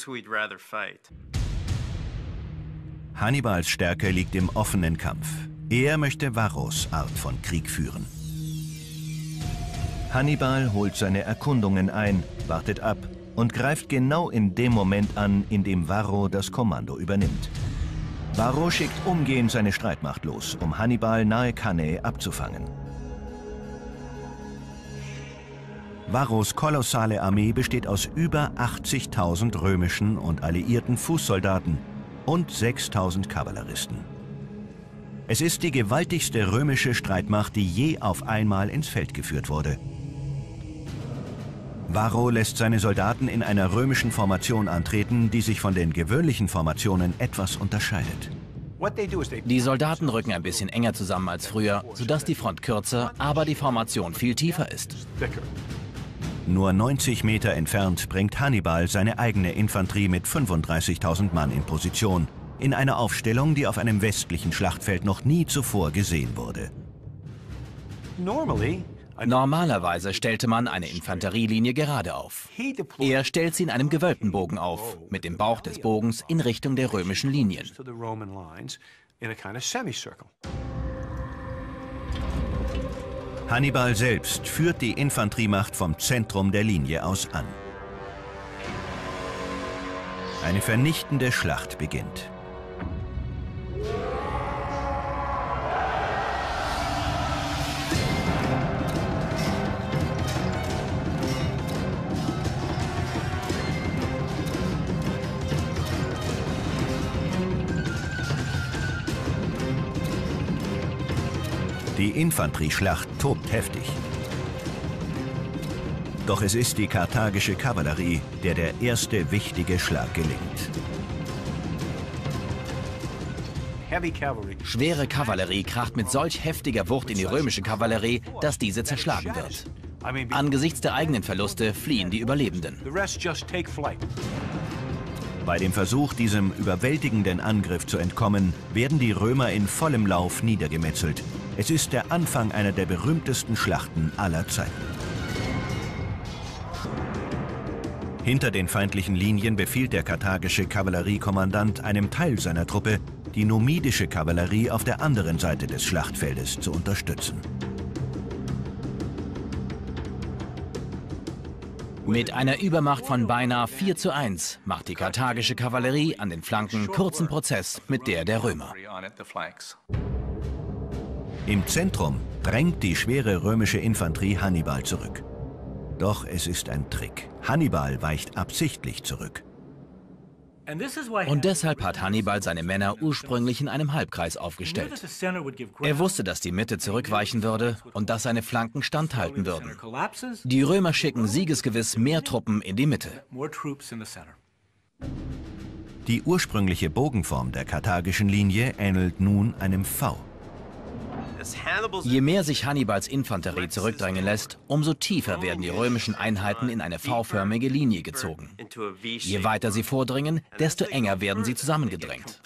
Hannibals Stärke liegt im offenen Kampf. Er möchte Varros Art von Krieg führen. Hannibal holt seine Erkundungen ein, wartet ab und greift genau in dem Moment an, in dem Varro das Kommando übernimmt. Varro schickt umgehend seine Streitmacht los, um Hannibal nahe Cannae abzufangen. Varros kolossale Armee besteht aus über achtzigtausend römischen und alliierten Fußsoldaten und sechstausend Kavalleristen. Es ist die gewaltigste römische Streitmacht, die je auf einmal ins Feld geführt wurde. Varro lässt seine Soldaten in einer römischen Formation antreten, die sich von den gewöhnlichen Formationen etwas unterscheidet. Die Soldaten rücken ein bisschen enger zusammen als früher, sodass die Front kürzer, aber die Formation viel tiefer ist. Nur neunzig Meter entfernt bringt Hannibal seine eigene Infanterie mit fünfunddreißigtausend Mann in Position, in einer Aufstellung, die auf einem westlichen Schlachtfeld noch nie zuvor gesehen wurde. Normalerweise stellte man eine Infanterielinie gerade auf. Er stellt sie in einem gewölbten Bogen auf, mit dem Bauch des Bogens in Richtung der römischen Linien. Hannibal selbst führt die Infanteriemacht vom Zentrum der Linie aus an. Eine vernichtende Schlacht beginnt. Die Infanterieschlacht tobt heftig. Doch es ist die karthagische Kavallerie, der der erste wichtige Schlag gelingt. Schwere Kavallerie kracht mit solch heftiger Wucht in die römische Kavallerie, dass diese zerschlagen wird. Angesichts der eigenen Verluste fliehen die Überlebenden. Bei dem Versuch, diesem überwältigenden Angriff zu entkommen, werden die Römer in vollem Lauf niedergemetzelt. Es ist der Anfang einer der berühmtesten Schlachten aller Zeiten. Hinter den feindlichen Linien befiehlt der karthagische Kavalleriekommandant einem Teil seiner Truppe, die numidische Kavallerie auf der anderen Seite des Schlachtfeldes zu unterstützen. Mit einer Übermacht von beinahe vier zu eins macht die karthagische Kavallerie an den Flanken kurzen Prozess mit der der Römer. Im Zentrum drängt die schwere römische Infanterie Hannibal zurück. Doch es ist ein Trick. Hannibal weicht absichtlich zurück. Und deshalb hat Hannibal seine Männer ursprünglich in einem Halbkreis aufgestellt. Er wusste, dass die Mitte zurückweichen würde und dass seine Flanken standhalten würden. Die Römer schicken siegesgewiss mehr Truppen in die Mitte. Die ursprüngliche Bogenform der karthagischen Linie ähnelt nun einem V. Je mehr sich Hannibals Infanterie zurückdrängen lässt, umso tiefer werden die römischen Einheiten in eine V-förmige Linie gezogen. Je weiter sie vordringen, desto enger werden sie zusammengedrängt.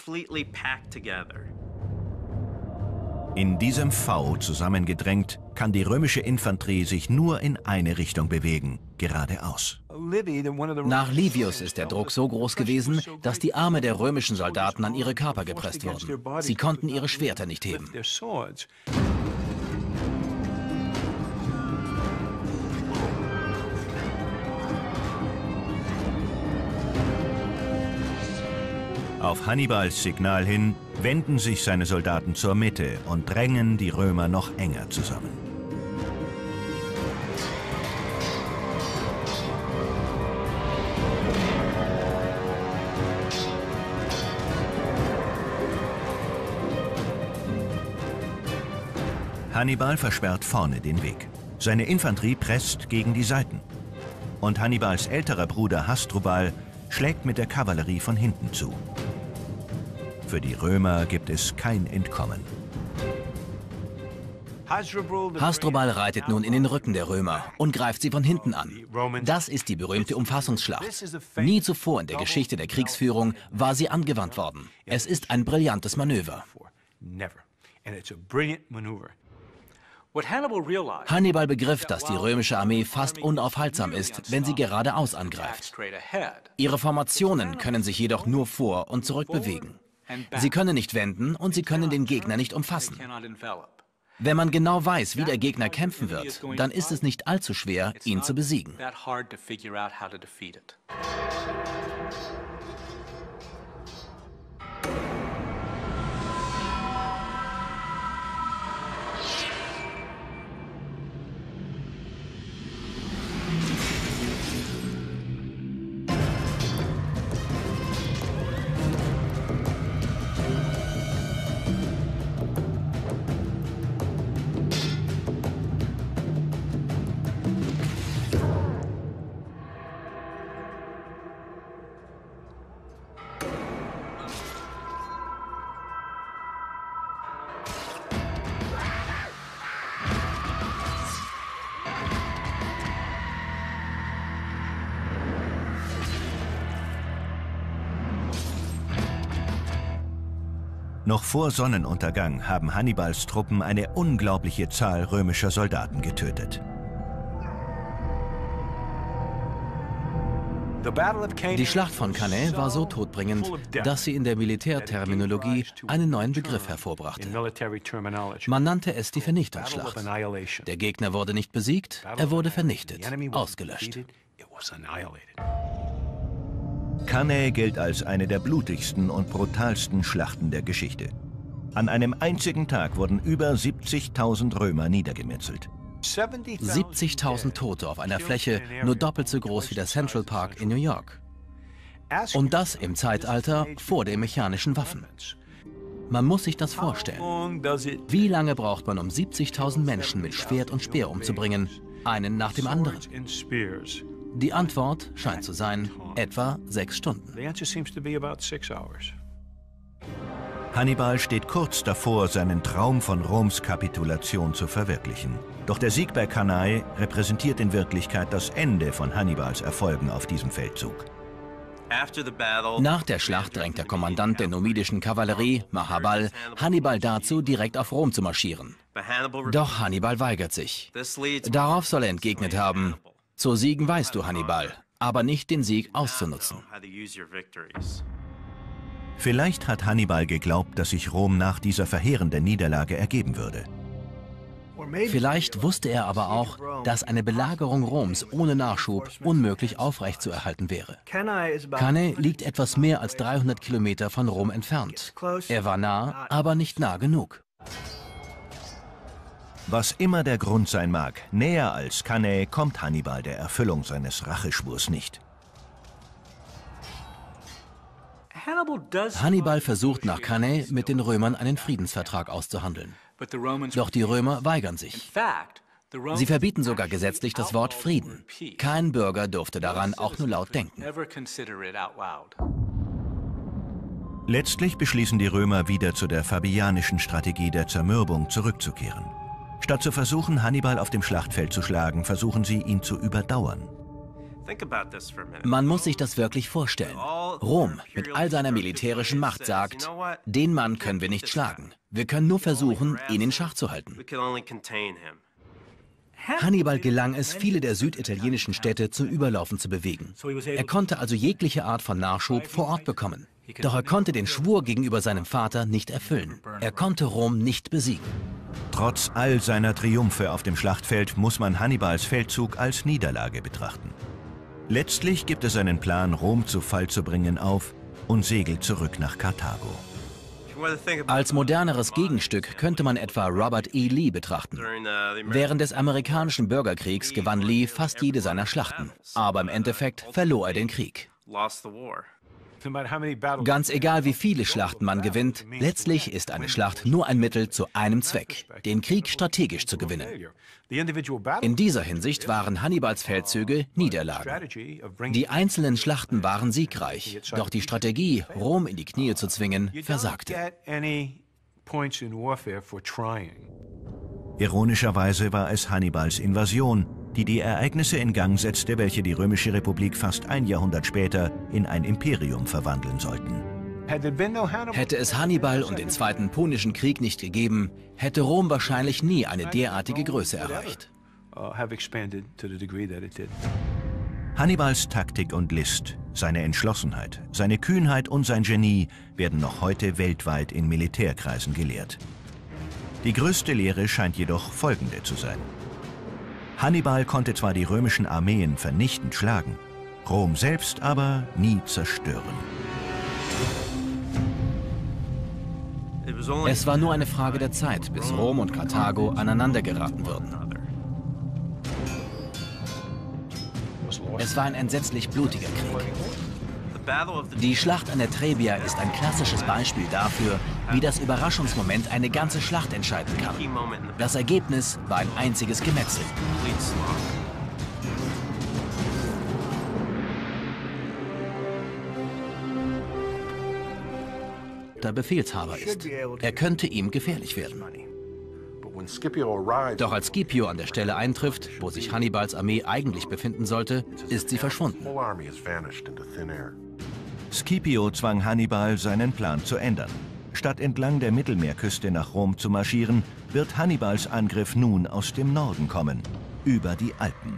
In diesem V zusammengedrängt, kann die römische Infanterie sich nur in eine Richtung bewegen, geradeaus. Nach Livius ist der Druck so groß gewesen, dass die Arme der römischen Soldaten an ihre Körper gepresst wurden. Sie konnten ihre Schwerter nicht heben. Auf Hannibals Signal hin wenden sich seine Soldaten zur Mitte und drängen die Römer noch enger zusammen. Hannibal versperrt vorne den Weg. Seine Infanterie presst gegen die Seiten. Und Hannibals älterer Bruder Hasdrubal schlägt mit der Kavallerie von hinten zu. Für die Römer gibt es kein Entkommen. Hasdrubal reitet nun in den Rücken der Römer und greift sie von hinten an. Das ist die berühmte Umfassungsschlacht. Nie zuvor in der Geschichte der Kriegsführung war sie angewandt worden. Es ist ein brillantes Manöver. Hannibal begriff, dass die römische Armee fast unaufhaltsam ist, wenn sie geradeaus angreift. Ihre Formationen können sich jedoch nur vor- und zurück bewegen. Sie können nicht wenden und sie können den Gegner nicht umfassen. Wenn man genau weiß, wie der Gegner kämpfen wird, dann ist es nicht allzu schwer, ihn zu besiegen. Noch vor Sonnenuntergang haben Hannibals Truppen eine unglaubliche Zahl römischer Soldaten getötet. Die Schlacht von Cannae war so todbringend, dass sie in der Militärterminologie einen neuen Begriff hervorbrachte. Man nannte es die Vernichtungsschlacht. Der Gegner wurde nicht besiegt, er wurde vernichtet, ausgelöscht. Cannae gilt als eine der blutigsten und brutalsten Schlachten der Geschichte. An einem einzigen Tag wurden über siebzigtausend Römer niedergemetzelt. siebzigtausend Tote auf einer Fläche nur doppelt so groß wie der Central Park in New York. Und das im Zeitalter vor den mechanischen Waffen. Man muss sich das vorstellen. Wie lange braucht man, um siebzigtausend Menschen mit Schwert und Speer umzubringen, einen nach dem anderen? Die Antwort scheint zu sein, etwa sechs Stunden. Hannibal steht kurz davor, seinen Traum von Roms Kapitulation zu verwirklichen. Doch der Sieg bei Cannae repräsentiert in Wirklichkeit das Ende von Hannibals Erfolgen auf diesem Feldzug. Nach der Schlacht drängt der Kommandant der numidischen Kavallerie, Mahabal, Hannibal dazu, direkt auf Rom zu marschieren. Doch Hannibal weigert sich. Darauf soll er entgegnet haben: Zu siegen weißt du, Hannibal, aber nicht den Sieg auszunutzen. Vielleicht hat Hannibal geglaubt, dass sich Rom nach dieser verheerenden Niederlage ergeben würde. Vielleicht wusste er aber auch, dass eine Belagerung Roms ohne Nachschub unmöglich aufrechtzuerhalten wäre. Cannae liegt etwas mehr als dreihundert Kilometer von Rom entfernt. Er war nah, aber nicht nah genug. Was immer der Grund sein mag, näher als Cannae kommt Hannibal der Erfüllung seines Racheschwurs nicht. Hannibal versucht nach Cannae mit den Römern einen Friedensvertrag auszuhandeln. Doch die Römer weigern sich. Sie verbieten sogar gesetzlich das Wort Frieden. Kein Bürger durfte daran auch nur laut denken. Letztlich beschließen die Römer wieder zu der fabianischen Strategie der Zermürbung zurückzukehren. Statt zu versuchen, Hannibal auf dem Schlachtfeld zu schlagen, versuchen sie, ihn zu überdauern. Man muss sich das wirklich vorstellen. Rom mit all seiner militärischen Macht sagt: Den Mann können wir nicht schlagen. Wir können nur versuchen, ihn in Schach zu halten. Hannibal gelang es, viele der süditalienischen Städte zum Überlaufen zu bewegen. Er konnte also jegliche Art von Nachschub vor Ort bekommen. Doch er konnte den Schwur gegenüber seinem Vater nicht erfüllen. Er konnte Rom nicht besiegen. Trotz all seiner Triumphe auf dem Schlachtfeld muss man Hannibals Feldzug als Niederlage betrachten. Letztlich gibt es einen Plan, Rom zu Fall zu bringen, auf und segelt zurück nach Karthago. Als moderneres Gegenstück könnte man etwa Robert E. Lee betrachten. Während des amerikanischen Bürgerkriegs gewann Lee fast jede seiner Schlachten. Aber im Endeffekt verlor er den Krieg. Ganz egal, wie viele Schlachten man gewinnt, letztlich ist eine Schlacht nur ein Mittel zu einem Zweck: den Krieg strategisch zu gewinnen. In dieser Hinsicht waren Hannibals Feldzüge Niederlagen. Die einzelnen Schlachten waren siegreich, doch die Strategie, Rom in die Knie zu zwingen, versagte. Ironischerweise war es Hannibals Invasion, die die Ereignisse in Gang setzte, welche die Römische Republik fast ein Jahrhundert später in ein Imperium verwandeln sollten. Hätte es Hannibal und den Zweiten Punischen Krieg nicht gegeben, hätte Rom wahrscheinlich nie eine derartige Größe erreicht. Hannibals Taktik und List, seine Entschlossenheit, seine Kühnheit und sein Genie werden noch heute weltweit in Militärkreisen gelehrt. Die größte Lehre scheint jedoch folgende zu sein: Hannibal konnte zwar die römischen Armeen vernichtend schlagen, Rom selbst aber nie zerstören. Es war nur eine Frage der Zeit, bis Rom und Karthago aneinandergeraten würden. Es war ein entsetzlich blutiger Krieg. Die Schlacht an der Trebia ist ein klassisches Beispiel dafür, wie das Überraschungsmoment eine ganze Schlacht entscheiden kann. Das Ergebnis war ein einziges Gemetzel. Der Befehlshaber ist. Er könnte ihm gefährlich werden. Doch als Scipio an der Stelle eintrifft, wo sich Hannibals Armee eigentlich befinden sollte, ist sie verschwunden. Scipio zwang Hannibal, seinen Plan zu ändern. Statt entlang der Mittelmeerküste nach Rom zu marschieren, wird Hannibals Angriff nun aus dem Norden kommen, über die Alpen.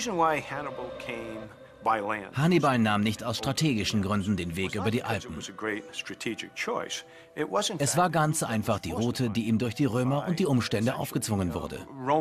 Hannibal nahm nicht aus strategischen Gründen den Weg über die Alpen. Es war ganz einfach die Route, die ihm durch die Römer und die Umstände aufgezwungen wurde.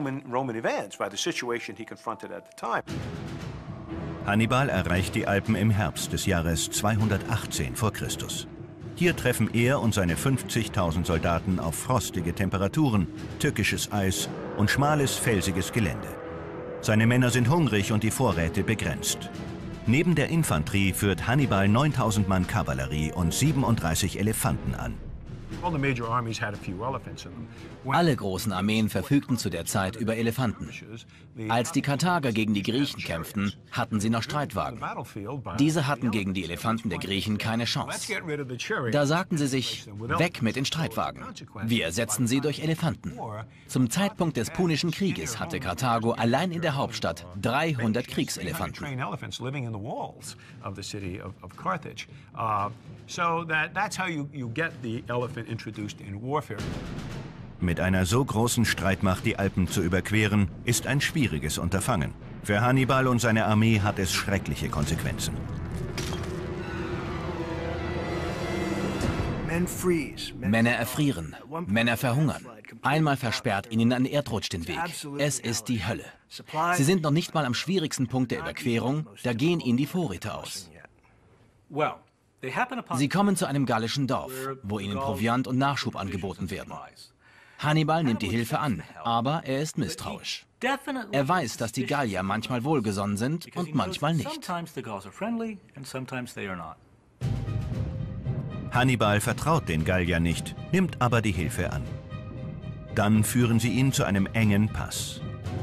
Hannibal erreicht die Alpen im Herbst des Jahres zweihundertachtzehn vor Christus. Hier treffen er und seine fünfzigtausend Soldaten auf frostige Temperaturen, tückisches Eis und schmales, felsiges Gelände. Seine Männer sind hungrig und die Vorräte begrenzt. Neben der Infanterie führt Hannibal neuntausend Mann Kavallerie und siebenunddreißig Elefanten an. Alle großen Armeen verfügten zu der Zeit über Elefanten. Als die Karthager gegen die Griechen kämpften, hatten sie noch Streitwagen. Diese hatten gegen die Elefanten der Griechen keine Chance. Da sagten sie sich, weg mit den Streitwagen. Wir ersetzen sie durch Elefanten. Zum Zeitpunkt des Punischen Krieges hatte Karthago allein in der Hauptstadt dreihundert Kriegselefanten. Mit einer so großen Streitmacht die Alpen zu überqueren, ist ein schwieriges Unterfangen. Für Hannibal und seine Armee hat es schreckliche Konsequenzen. Männer erfrieren, Männer verhungern. Einmal versperrt ihnen ein Erdrutsch den Weg. Es ist die Hölle. Sie sind noch nicht mal am schwierigsten Punkt der Überquerung, da gehen ihnen die Vorräte aus. Sie kommen zu einem gallischen Dorf, wo ihnen Proviant und Nachschub angeboten werden. Hannibal nimmt die Hilfe an, aber er ist misstrauisch. Er weiß, dass die Gallier manchmal wohlgesonnen sind und manchmal nicht. Hannibal vertraut den Galliern nicht, nimmt aber die Hilfe an. Dann führen sie ihn zu einem engen Pass.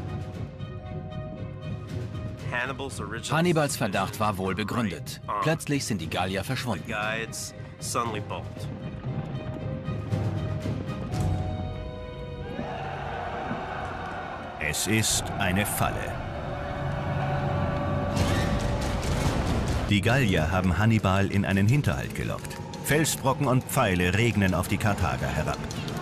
Hannibals Verdacht war wohl begründet. Plötzlich sind die Gallier verschwunden. Es ist eine Falle. Die Gallier haben Hannibal in einen Hinterhalt gelockt. Felsbrocken und Pfeile regnen auf die Karthager herab.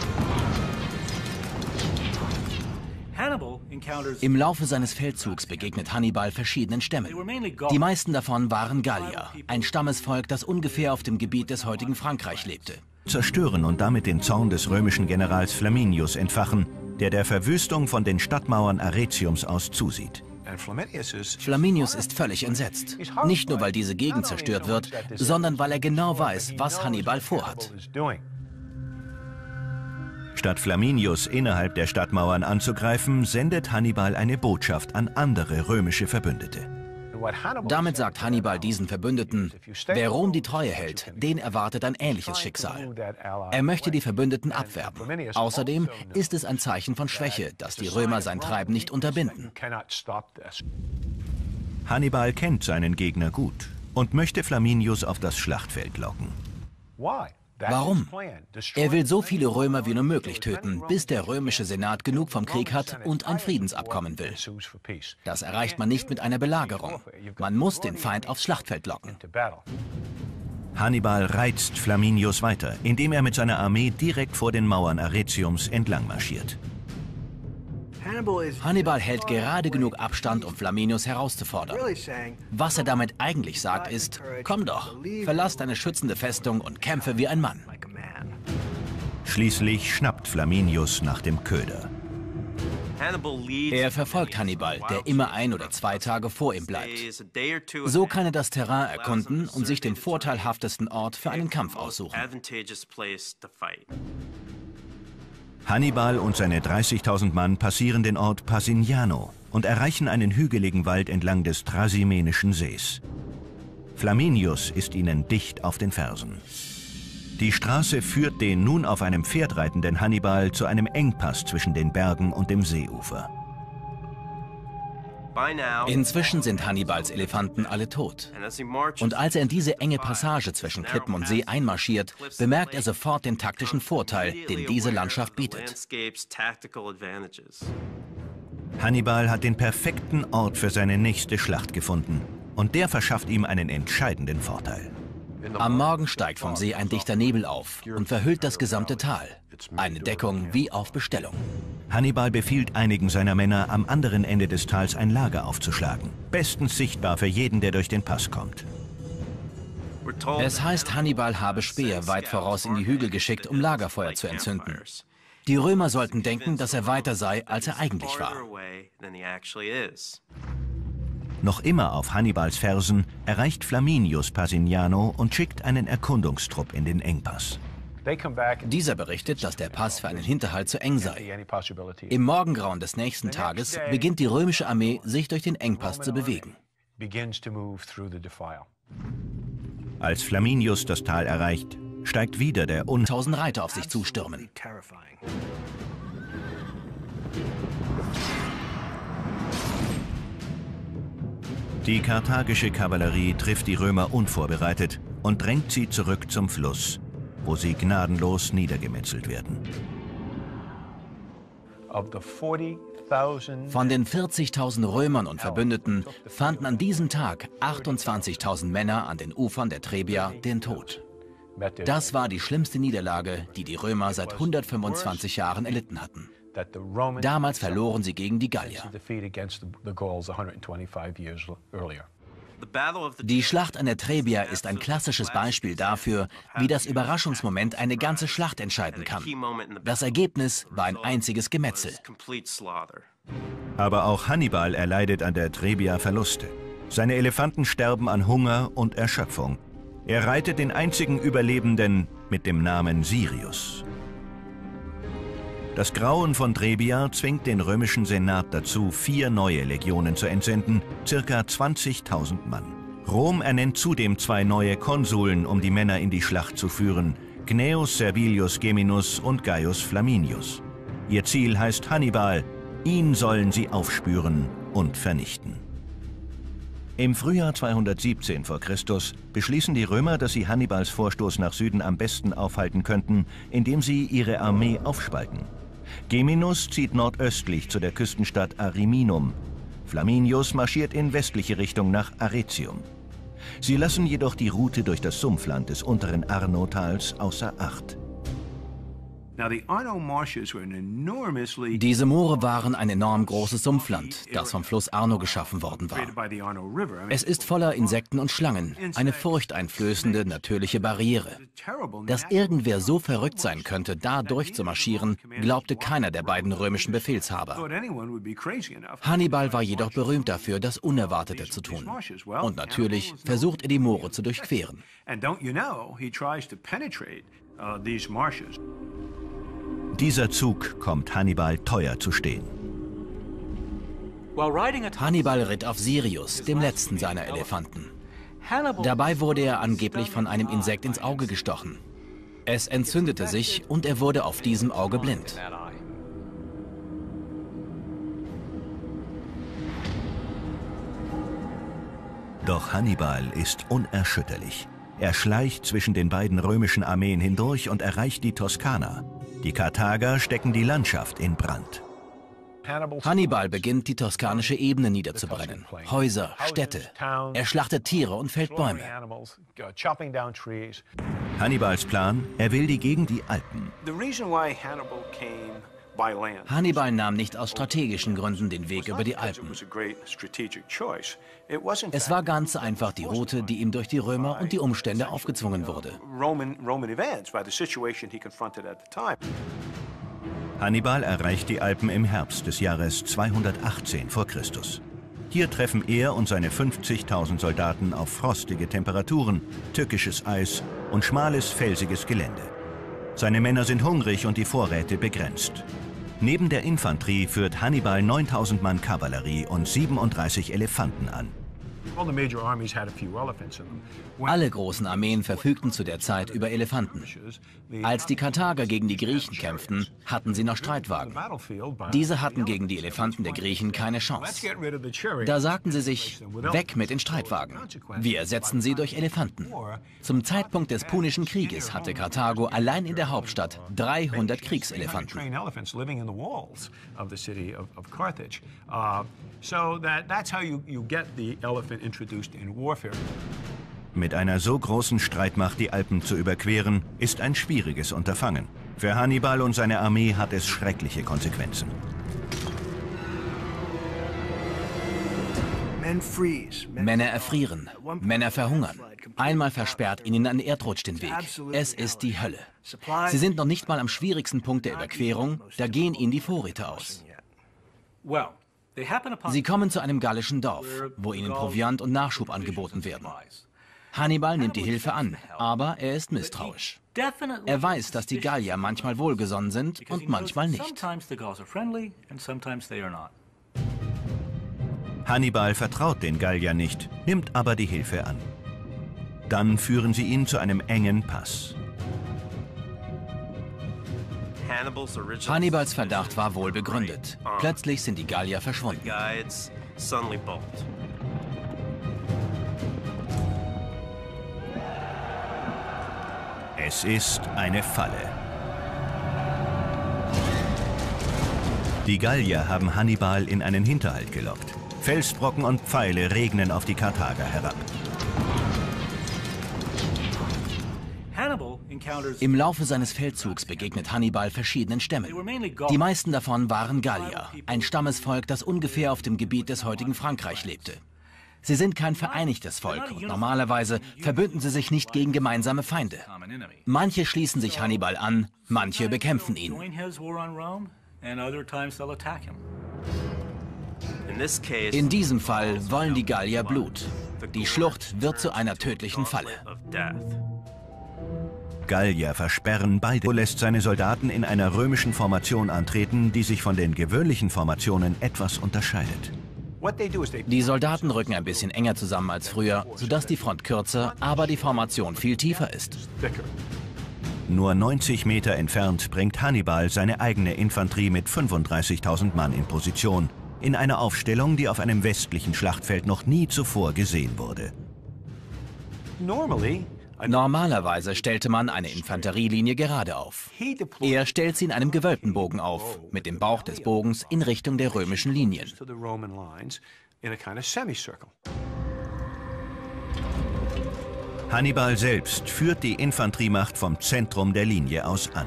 Im Laufe seines Feldzugs begegnet Hannibal verschiedenen Stämmen. Die meisten davon waren Gallier, ein Stammesvolk, das ungefähr auf dem Gebiet des heutigen Frankreich lebte. Zerstören und damit den Zorn des römischen Generals Flaminius entfachen, der der Verwüstung von den Stadtmauern Arretiums aus zusieht. Flaminius ist völlig entsetzt. Nicht nur, weil diese Gegend zerstört wird, sondern weil er genau weiß, was Hannibal vorhat. Statt Flaminius innerhalb der Stadtmauern anzugreifen, sendet Hannibal eine Botschaft an andere römische Verbündete. Damit sagt Hannibal diesen Verbündeten, wer Rom die Treue hält, den erwartet ein ähnliches Schicksal. Er möchte die Verbündeten abwerben. Außerdem ist es ein Zeichen von Schwäche, dass die Römer sein Treiben nicht unterbinden. Hannibal kennt seinen Gegner gut und möchte Flaminius auf das Schlachtfeld locken. Warum? Er will so viele Römer wie nur möglich töten, bis der römische Senat genug vom Krieg hat und ein Friedensabkommen will. Das erreicht man nicht mit einer Belagerung. Man muss den Feind aufs Schlachtfeld locken. Hannibal reizt Flaminius weiter, indem er mit seiner Armee direkt vor den Mauern Arretiums entlang marschiert. Hannibal hält gerade genug Abstand, um Flaminius herauszufordern. Was er damit eigentlich sagt, ist, komm doch, verlass deine schützende Festung und kämpfe wie ein Mann. Schließlich schnappt Flaminius nach dem Köder. Er verfolgt Hannibal, der immer ein oder zwei Tage vor ihm bleibt. So kann er das Terrain erkunden und sich den vorteilhaftesten Ort für einen Kampf aussuchen. Hannibal und seine dreißigtausend Mann passieren den Ort Pasignano und erreichen einen hügeligen Wald entlang des Trasimenischen Sees. Flaminius ist ihnen dicht auf den Fersen. Die Straße führt den nun auf einem Pferd reitenden Hannibal zu einem Engpass zwischen den Bergen und dem Seeufer. Inzwischen sind Hannibals Elefanten alle tot. Und als er in diese enge Passage zwischen Klippen und See einmarschiert, bemerkt er sofort den taktischen Vorteil, den diese Landschaft bietet. Hannibal hat den perfekten Ort für seine nächste Schlacht gefunden. Und der verschafft ihm einen entscheidenden Vorteil. Am Morgen steigt vom See ein dichter Nebel auf und verhüllt das gesamte Tal. Eine Deckung wie auf Bestellung. Hannibal befiehlt einigen seiner Männer, am anderen Ende des Tals ein Lager aufzuschlagen. Bestens sichtbar für jeden, der durch den Pass kommt. Es heißt, Hannibal habe Späher weit voraus in die Hügel geschickt, um Lagerfeuer zu entzünden. Die Römer sollten denken, dass er weiter sei, als er eigentlich war. Noch immer auf Hannibals Fersen erreicht Flaminius Pasignano und schickt einen Erkundungstrupp in den Engpass. Dieser berichtet, dass der Pass für einen Hinterhalt zu eng sei. Im Morgengrauen des nächsten Tages beginnt die römische Armee, sich durch den Engpass zu bewegen. Als Flaminius das Tal erreicht, steigt wieder der un... tausend Reiter auf sich zustürmen. Die karthagische Kavallerie trifft die Römer unvorbereitet und drängt sie zurück zum Fluss, wo sie gnadenlos niedergemetzelt werden. Von den vierzigtausend Römern und Verbündeten fanden an diesem Tag achtundzwanzigtausend Männer an den Ufern der Trebia den Tod. Das war die schlimmste Niederlage, die die Römer seit hundertfünfundzwanzig Jahren erlitten hatten. Damals verloren sie gegen die Gallier. Die Schlacht an der Trebia ist ein klassisches Beispiel dafür, wie das Überraschungsmoment eine ganze Schlacht entscheiden kann. Das Ergebnis war ein einziges Gemetzel. Aber auch Hannibal erleidet an der Trebia Verluste. Seine Elefanten sterben an Hunger und Erschöpfung. Er reitet den einzigen Überlebenden mit dem Namen Sirius. Das Grauen von Trebia zwingt den römischen Senat dazu, vier neue Legionen zu entsenden, circa zwanzigtausend Mann. Rom ernennt zudem zwei neue Konsuln, um die Männer in die Schlacht zu führen, Gnaeus Servilius Geminus und Gaius Flaminius. Ihr Ziel heißt Hannibal, ihn sollen sie aufspüren und vernichten. Im Frühjahr zweihundertsiebzehn vor Christus beschließen die Römer, dass sie Hannibals Vorstoß nach Süden am besten aufhalten könnten, indem sie ihre Armee aufspalten. Geminus zieht nordöstlich zu der Küstenstadt Ariminum. Flaminius marschiert in westliche Richtung nach Arretium. Sie lassen jedoch die Route durch das Sumpfland des unteren Arno-Tals außer Acht. Diese Moore waren ein enorm großes Sumpfland, das vom Fluss Arno geschaffen worden war. Es ist voller Insekten und Schlangen, eine furchteinflößende natürliche Barriere. Dass irgendwer so verrückt sein könnte, da durchzumarschieren, glaubte keiner der beiden römischen Befehlshaber. Hannibal war jedoch berühmt dafür, das Unerwartete zu tun. Und natürlich versucht er, die Moore zu durchqueren. Dieser Zug kommt Hannibal teuer zu stehen. Hannibal ritt auf Sirius, dem letzten seiner Elefanten. Dabei wurde er angeblich von einem Insekt ins Auge gestochen. Es entzündete sich und er wurde auf diesem Auge blind. Doch Hannibal ist unerschütterlich. Er schleicht zwischen den beiden römischen Armeen hindurch und erreicht die Toskana. Die Karthager stecken die Landschaft in Brand. Hannibal beginnt, die toskanische Ebene niederzubrennen. Häuser, Städte. Er schlachtet Tiere und fällt Bäume. Hannibals Plan, er will die Gegend die Alpen. Hannibal nahm nicht aus strategischen Gründen den Weg über die Alpen. Es war ganz einfach die Route, die ihm durch die Römer und die Umstände aufgezwungen wurde. Hannibal erreicht die Alpen im Herbst des Jahres zweihundertachtzehn vor Christus. Hier treffen er und seine fünfzigtausend Soldaten auf frostige Temperaturen, tückisches Eis und schmales, felsiges Gelände. Seine Männer sind hungrig und die Vorräte begrenzt. Neben der Infanterie führt Hannibal neuntausend Mann Kavallerie und siebenunddreißig Elefanten an. Alle großen Armeen verfügten zu der Zeit über Elefanten. Als die Karthager gegen die Griechen kämpften, hatten sie noch Streitwagen. Diese hatten gegen die Elefanten der Griechen keine Chance. Da sagten sie sich, weg mit den Streitwagen. Wir ersetzen sie durch Elefanten. Zum Zeitpunkt des Punischen Krieges hatte Karthago allein in der Hauptstadt dreihundert Kriegselefanten. Mit einer so großen Streitmacht die Alpen zu überqueren, ist ein schwieriges Unterfangen. Für Hannibal und seine Armee hat es schreckliche Konsequenzen. Männer erfrieren, Männer verhungern. Einmal versperrt ihnen ein Erdrutsch den Weg. Es ist die Hölle. Sie sind noch nicht mal am schwierigsten Punkt der Überquerung, da gehen ihnen die Vorräte aus. Sie kommen zu einem gallischen Dorf, wo ihnen Proviant und Nachschub angeboten werden. Hannibal nimmt die Hilfe an, aber er ist misstrauisch. Er weiß, dass die Gallier manchmal wohlgesonnen sind und manchmal nicht. Hannibal vertraut den Galliern nicht, nimmt aber die Hilfe an. Dann führen sie ihn zu einem engen Pass. Hannibals Verdacht war wohl begründet. Plötzlich sind die Gallier verschwunden. Es ist eine Falle. Die Gallier haben Hannibal in einen Hinterhalt gelockt. Felsbrocken und Pfeile regnen auf die Karthager herab. Im Laufe seines Feldzugs begegnet Hannibal verschiedenen Stämmen. Die meisten davon waren Gallier, ein Stammesvolk, das ungefähr auf dem Gebiet des heutigen Frankreich lebte. Sie sind kein vereinigtes Volk und normalerweise verbünden sie sich nicht gegen gemeinsame Feinde. Manche schließen sich Hannibal an, manche bekämpfen ihn. In diesem Fall wollen die Gallier Blut. Die Schlucht wird zu einer tödlichen Falle. Gallier versperren beide, lässt seine Soldaten in einer römischen Formation antreten, die sich von den gewöhnlichen Formationen etwas unterscheidet. Die Soldaten rücken ein bisschen enger zusammen als früher, sodass die Front kürzer, aber die Formation viel tiefer ist. Nur neunzig Meter entfernt bringt Hannibal seine eigene Infanterie mit fünfunddreißigtausend Mann in Position, in einer Aufstellung, die auf einem westlichen Schlachtfeld noch nie zuvor gesehen wurde. Normalerweise stellte man eine Infanterielinie gerade auf. Er stellt sie in einem gewölbten Bogen auf, mit dem Bauch des Bogens in Richtung der römischen Linien. Hannibal selbst führt die Infanteriemacht vom Zentrum der Linie aus an.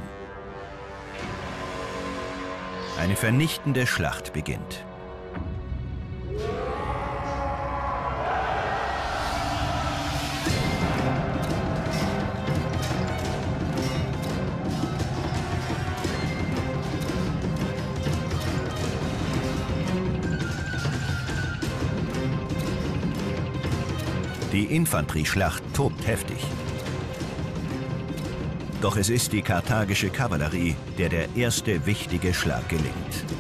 Eine vernichtende Schlacht beginnt. Die Infanterieschlacht tobt heftig. Doch es ist die karthagische Kavallerie, der der erste wichtige Schlag gelingt.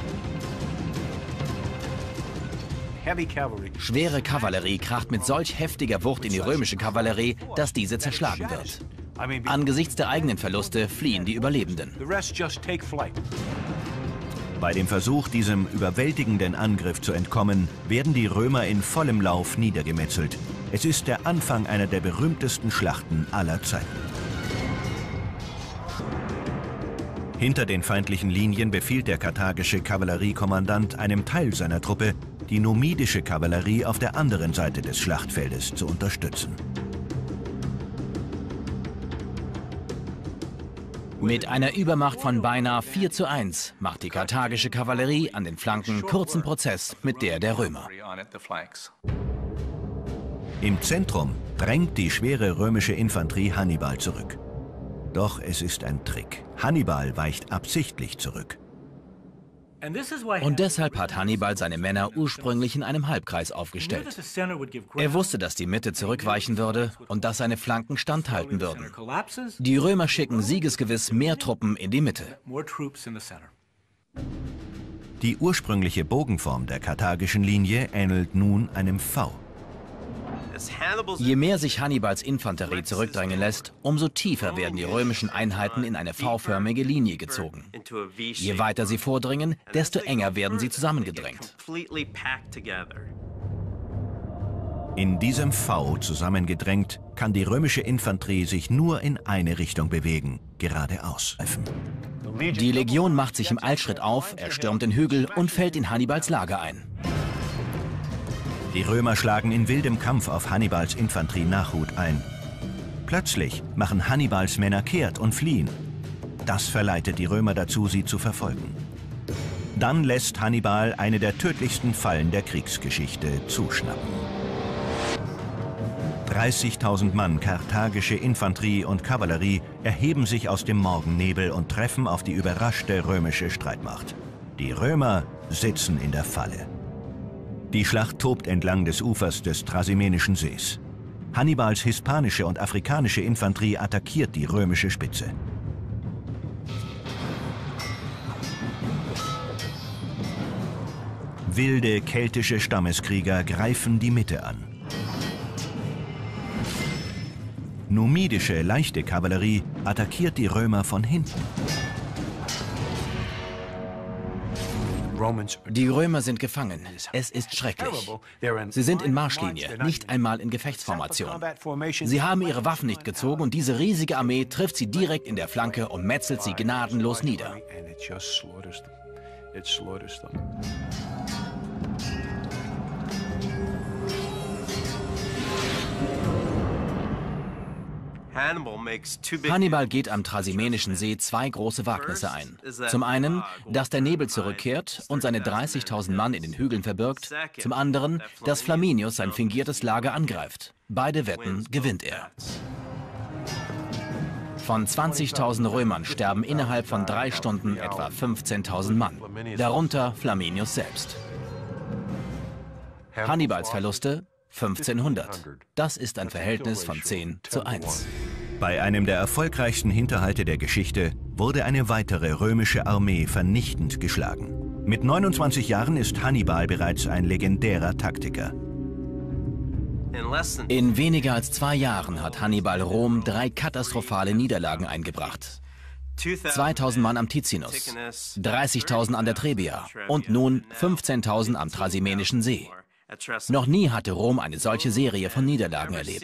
Schwere Kavallerie kracht mit solch heftiger Wucht in die römische Kavallerie, dass diese zerschlagen wird. Angesichts der eigenen Verluste fliehen die Überlebenden. Bei dem Versuch, diesem überwältigenden Angriff zu entkommen, werden die Römer in vollem Lauf niedergemetzelt. Es ist der Anfang einer der berühmtesten Schlachten aller Zeiten. Hinter den feindlichen Linien befiehlt der karthagische Kavalleriekommandant einem Teil seiner Truppe, die numidische Kavallerie auf der anderen Seite des Schlachtfeldes zu unterstützen. Mit einer Übermacht von beinahe vier zu eins macht die karthagische Kavallerie an den Flanken kurzen Prozess mit der der Römer. Im Zentrum drängt die schwere römische Infanterie Hannibal zurück. Doch es ist ein Trick. Hannibal weicht absichtlich zurück. Und deshalb hat Hannibal seine Männer ursprünglich in einem Halbkreis aufgestellt. Er wusste, dass die Mitte zurückweichen würde und dass seine Flanken standhalten würden. Die Römer schicken siegesgewiss mehr Truppen in die Mitte. Die ursprüngliche Bogenform der karthagischen Linie ähnelt nun einem V. Je mehr sich Hannibals Infanterie zurückdrängen lässt, umso tiefer werden die römischen Einheiten in eine V-förmige Linie gezogen. Je weiter sie vordringen, desto enger werden sie zusammengedrängt. In diesem V zusammengedrängt, kann die römische Infanterie sich nur in eine Richtung bewegen, geradeaus. Die Legion macht sich im Eilschritt auf, erstürmt den Hügel und fällt in Hannibals Lager ein. Die Römer schlagen in wildem Kampf auf Hannibals Infanterie Nachhut ein. Plötzlich machen Hannibals Männer kehrt und fliehen. Das verleitet die Römer dazu, sie zu verfolgen. Dann lässt Hannibal eine der tödlichsten Fallen der Kriegsgeschichte zuschnappen. dreißigtausend Mann karthagische Infanterie und Kavallerie erheben sich aus dem Morgennebel und treffen auf die überraschte römische Streitmacht. Die Römer sitzen in der Falle. Die Schlacht tobt entlang des Ufers des Trasimenischen Sees. Hannibals hispanische und afrikanische Infanterie attackiert die römische Spitze. Wilde keltische Stammeskrieger greifen die Mitte an. Numidische leichte Kavallerie attackiert die Römer von hinten. Die Römer sind gefangen. Es ist schrecklich. Sie sind in Marschlinie, nicht einmal in Gefechtsformation. Sie haben ihre Waffen nicht gezogen und diese riesige Armee trifft sie direkt in der Flanke und metzelt sie gnadenlos nieder. Hannibal geht am Trasimenischen See zwei große Wagnisse ein. Zum einen, dass der Nebel zurückkehrt und seine dreißigtausend Mann in den Hügeln verbirgt. Zum anderen, dass Flaminius sein fingiertes Lager angreift. Beide Wetten gewinnt er. Von zwanzigtausend Römern sterben innerhalb von drei Stunden etwa fünfzehntausend Mann. Darunter Flaminius selbst. Hannibals Verluste? fünfzehnhundert. Das ist ein Verhältnis von zehn zu eins. Bei einem der erfolgreichsten Hinterhalte der Geschichte wurde eine weitere römische Armee vernichtend geschlagen. Mit neunundzwanzig Jahren ist Hannibal bereits ein legendärer Taktiker. In weniger als zwei Jahren hat Hannibal Rom drei katastrophale Niederlagen eingebracht. zweitausend Mann am Ticinus, dreißigtausend an der Trebia und nun fünfzehntausend am Trasimenischen See. Noch nie hatte Rom eine solche Serie von Niederlagen erlebt.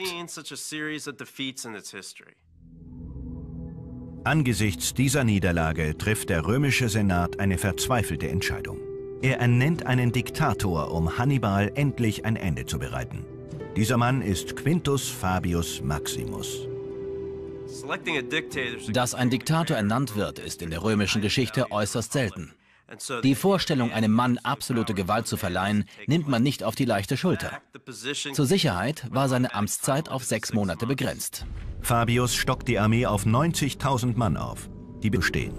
Angesichts dieser Niederlage trifft der römische Senat eine verzweifelte Entscheidung. Er ernennt einen Diktator, um Hannibal endlich ein Ende zu bereiten. Dieser Mann ist Quintus Fabius Maximus. Dass ein Diktator ernannt wird, ist in der römischen Geschichte äußerst selten. Die Vorstellung, einem Mann absolute Gewalt zu verleihen, nimmt man nicht auf die leichte Schulter. Zur Sicherheit war seine Amtszeit auf sechs Monate begrenzt. Fabius stockt die Armee auf neunzigtausend Mann auf, die bestehen.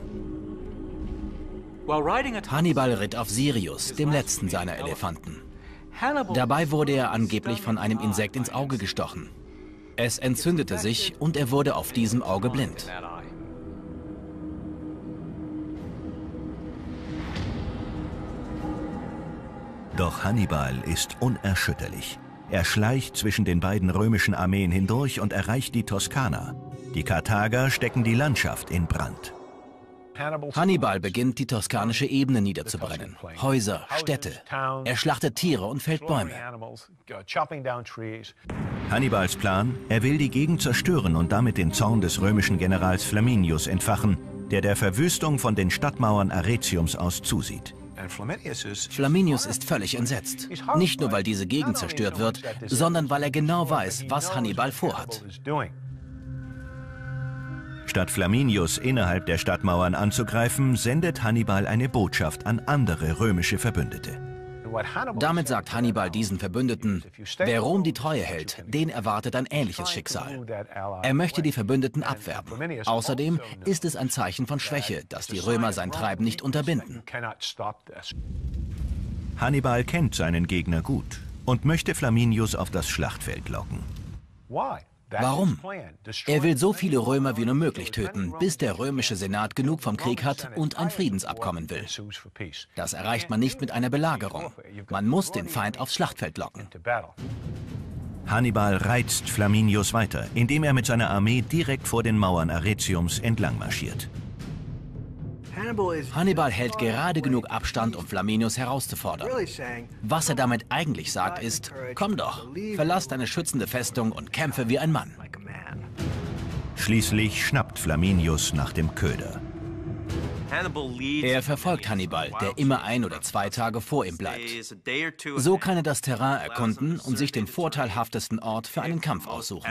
Hannibal ritt auf Sirius, dem letzten seiner Elefanten. Dabei wurde er angeblich von einem Insekt ins Auge gestochen. Es entzündete sich und er wurde auf diesem Auge blind. Doch Hannibal ist unerschütterlich. Er schleicht zwischen den beiden römischen Armeen hindurch und erreicht die Toskana. Die Karthager stecken die Landschaft in Brand. Hannibal beginnt, die toskanische Ebene niederzubrennen. Häuser, Städte. Er schlachtet Tiere und fällt Bäume. Hannibals Plan? Er will die Gegend zerstören und damit den Zorn des römischen Generals Flaminius entfachen, der der Verwüstung von den Stadtmauern Arretiums aus zusieht. Flaminius ist völlig entsetzt. Nicht nur, weil diese Gegend zerstört wird, sondern weil er genau weiß, was Hannibal vorhat. Statt Flaminius innerhalb der Stadtmauern anzugreifen, sendet Hannibal eine Botschaft an andere römische Verbündete. Damit sagt Hannibal diesen Verbündeten, wer Rom die Treue hält, den erwartet ein ähnliches Schicksal. Er möchte die Verbündeten abwerben. Außerdem ist es ein Zeichen von Schwäche, dass die Römer sein Treiben nicht unterbinden. Hannibal kennt seinen Gegner gut und möchte Flaminius auf das Schlachtfeld locken. Warum? Er will so viele Römer wie nur möglich töten, bis der römische Senat genug vom Krieg hat und ein Friedensabkommen will. Das erreicht man nicht mit einer Belagerung. Man muss den Feind aufs Schlachtfeld locken. Hannibal reizt Flaminius weiter, indem er mit seiner Armee direkt vor den Mauern Arretiums entlang marschiert. Hannibal hält gerade genug Abstand, um Flaminius herauszufordern. Was er damit eigentlich sagt, ist, komm doch, verlass deine schützende Festung und kämpfe wie ein Mann. Schließlich schnappt Flaminius nach dem Köder. Er verfolgt Hannibal, der immer ein oder zwei Tage vor ihm bleibt. So kann er das Terrain erkunden und sich den vorteilhaftesten Ort für einen Kampf aussuchen.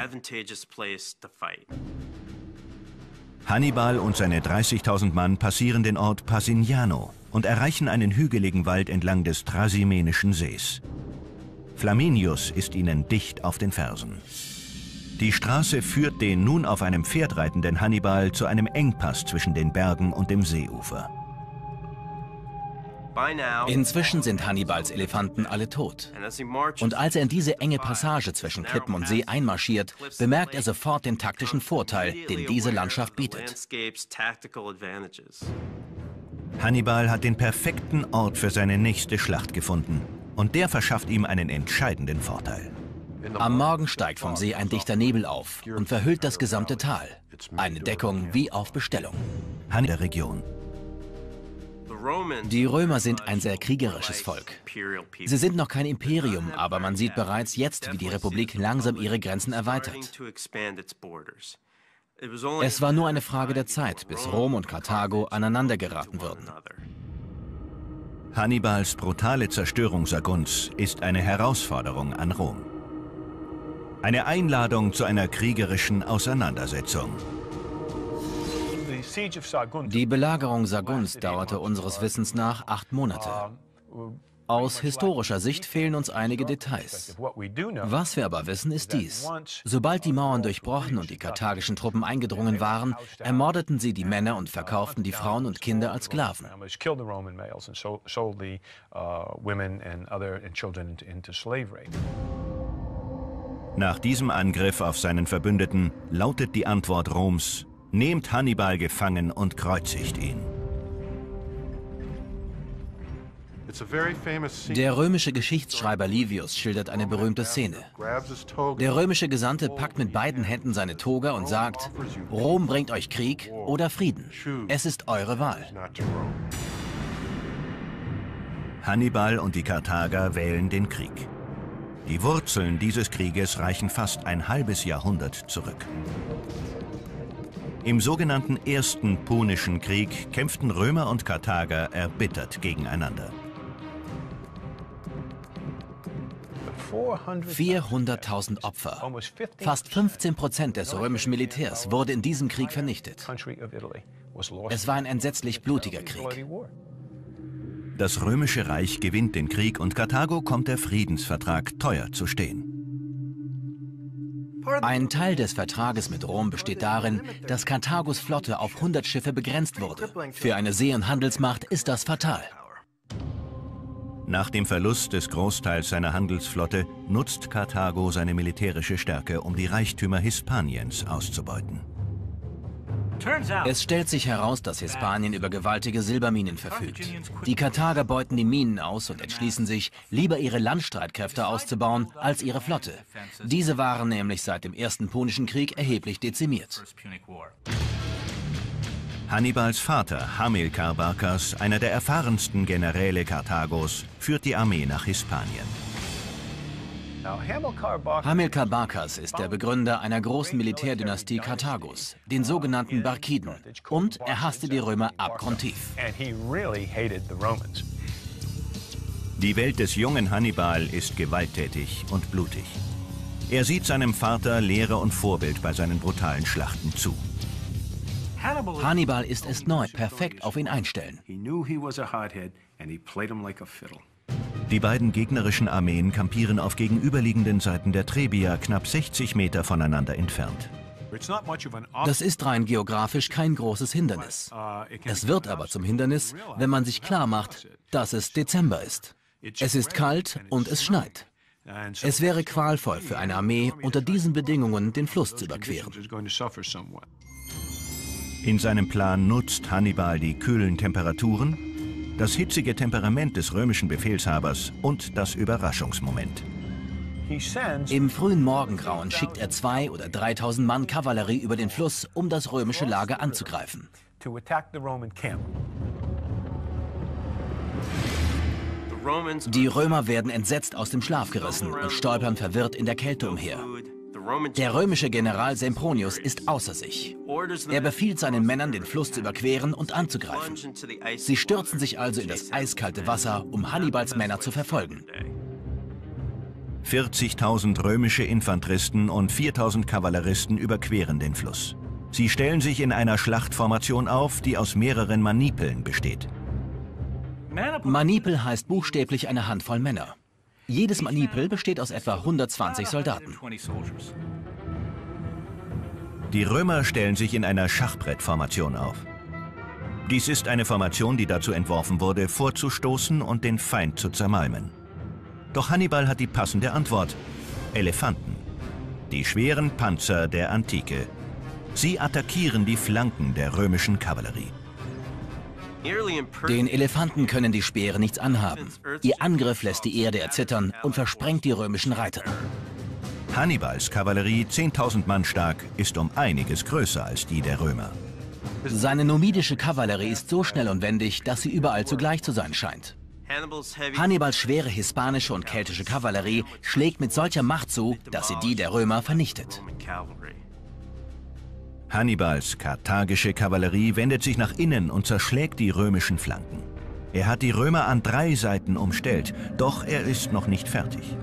Hannibal und seine dreißigtausend Mann passieren den Ort Pasignano und erreichen einen hügeligen Wald entlang des Trasimenischen Sees. Flaminius ist ihnen dicht auf den Fersen. Die Straße führt den nun auf einem Pferd reitenden Hannibal zu einem Engpass zwischen den Bergen und dem Seeufer. Inzwischen sind Hannibals Elefanten alle tot. Und als er in diese enge Passage zwischen Klippen und See einmarschiert, bemerkt er sofort den taktischen Vorteil, den diese Landschaft bietet. Hannibal hat den perfekten Ort für seine nächste Schlacht gefunden. Und der verschafft ihm einen entscheidenden Vorteil. Am Morgen steigt vom See ein dichter Nebel auf und verhüllt das gesamte Tal. Eine Deckung wie auf Bestellung. Hannibal der Region. Die Römer sind ein sehr kriegerisches Volk. Sie sind noch kein Imperium, aber man sieht bereits jetzt, wie die Republik langsam ihre Grenzen erweitert. Es war nur eine Frage der Zeit, bis Rom und Karthago aneinandergeraten würden. Hannibals brutale Zerstörung Sagunts ist eine Herausforderung an Rom. Eine Einladung zu einer kriegerischen Auseinandersetzung. Die Belagerung Sagunts dauerte unseres Wissens nach acht Monate. Aus historischer Sicht fehlen uns einige Details. Was wir aber wissen, ist dies. Sobald die Mauern durchbrochen und die karthagischen Truppen eingedrungen waren, ermordeten sie die Männer und verkauften die Frauen und Kinder als Sklaven. Nach diesem Angriff auf seinen Verbündeten lautet die Antwort Roms: Nehmt Hannibal gefangen und kreuzigt ihn. Der römische Geschichtsschreiber Livius schildert eine berühmte Szene. Der römische Gesandte packt mit beiden Händen seine Toga und sagt: Rom bringt euch Krieg oder Frieden. Es ist eure Wahl. Hannibal und die Karthager wählen den Krieg. Die Wurzeln dieses Krieges reichen fast ein halbes Jahrhundert zurück. Im sogenannten Ersten Punischen Krieg kämpften Römer und Karthager erbittert gegeneinander. vierhunderttausend Opfer. Fast fünfzehn Prozent des römischen Militärs wurde in diesem Krieg vernichtet. Es war ein entsetzlich blutiger Krieg. Das Römische Reich gewinnt den Krieg und Karthago kommt der Friedensvertrag teuer zu stehen. Ein Teil des Vertrages mit Rom besteht darin, dass Karthagos Flotte auf hundert Schiffe begrenzt wurde. Für eine See- und Handelsmacht ist das fatal. Nach dem Verlust des Großteils seiner Handelsflotte nutzt Karthago seine militärische Stärke, um die Reichtümer Hispaniens auszubeuten. Es stellt sich heraus, dass Hispanien über gewaltige Silberminen verfügt. Die Karthager beuten die Minen aus und entschließen sich, lieber ihre Landstreitkräfte auszubauen als ihre Flotte. Diese waren nämlich seit dem Ersten Punischen Krieg erheblich dezimiert. Hannibals Vater Hamilkar Barkas, einer der erfahrensten Generäle Karthagos, führt die Armee nach Hispanien. Hamilkar Barkas ist der Begründer einer großen Militärdynastie Karthagos, den sogenannten Barkiden, und er hasste die Römer abgrundtief. Die Welt des jungen Hannibal ist gewalttätig und blutig. Er sieht seinem Vater Lehre und Vorbild bei seinen brutalen Schlachten zu. Hannibal ist es neu, perfekt auf ihn einstellen. Die beiden gegnerischen Armeen kampieren auf gegenüberliegenden Seiten der Trebia, knapp sechzig Meter voneinander entfernt. Das ist rein geografisch kein großes Hindernis. Es wird aber zum Hindernis, wenn man sich klar macht, dass es Dezember ist. Es ist kalt und es schneit. Es wäre qualvoll für eine Armee, unter diesen Bedingungen den Fluss zu überqueren. In seinem Plan nutzt Hannibal die kühlen Temperaturen, das hitzige Temperament des römischen Befehlshabers und das Überraschungsmoment. Im frühen Morgengrauen schickt er zwei oder dreitausend Mann Kavallerie über den Fluss, um das römische Lager anzugreifen. Die Römer werden entsetzt aus dem Schlaf gerissen und stolpern verwirrt in der Kälte umher. Der römische General Sempronius ist außer sich. Er befiehlt seinen Männern, den Fluss zu überqueren und anzugreifen. Sie stürzen sich also in das eiskalte Wasser, um Hannibals Männer zu verfolgen. vierzigtausend römische Infanteristen und viertausend Kavalleristen überqueren den Fluss. Sie stellen sich in einer Schlachtformation auf, die aus mehreren Manipeln besteht. Manipel heißt buchstäblich eine Handvoll Männer. Jedes Manipel besteht aus etwa hundertzwanzig Soldaten. Die Römer stellen sich in einer Schachbrettformation auf. Dies ist eine Formation, die dazu entworfen wurde, vorzustoßen und den Feind zu zermalmen. Doch Hannibal hat die passende Antwort: Elefanten. Die schweren Panzer der Antike. Sie attackieren die Flanken der römischen Kavallerie. Den Elefanten können die Speere nichts anhaben. Ihr Angriff lässt die Erde erzittern und versprengt die römischen Reiter. Hannibals Kavallerie, zehntausend Mann stark, ist um einiges größer als die der Römer. Seine numidische Kavallerie ist so schnell und wendig, dass sie überall zugleich zu sein scheint. Hannibals schwere hispanische und keltische Kavallerie schlägt mit solcher Macht zu, dass sie die der Römer vernichtet. Hannibals karthagische Kavallerie wendet sich nach innen und zerschlägt die römischen Flanken. Er hat die Römer an drei Seiten umstellt, doch er ist noch nicht fertig.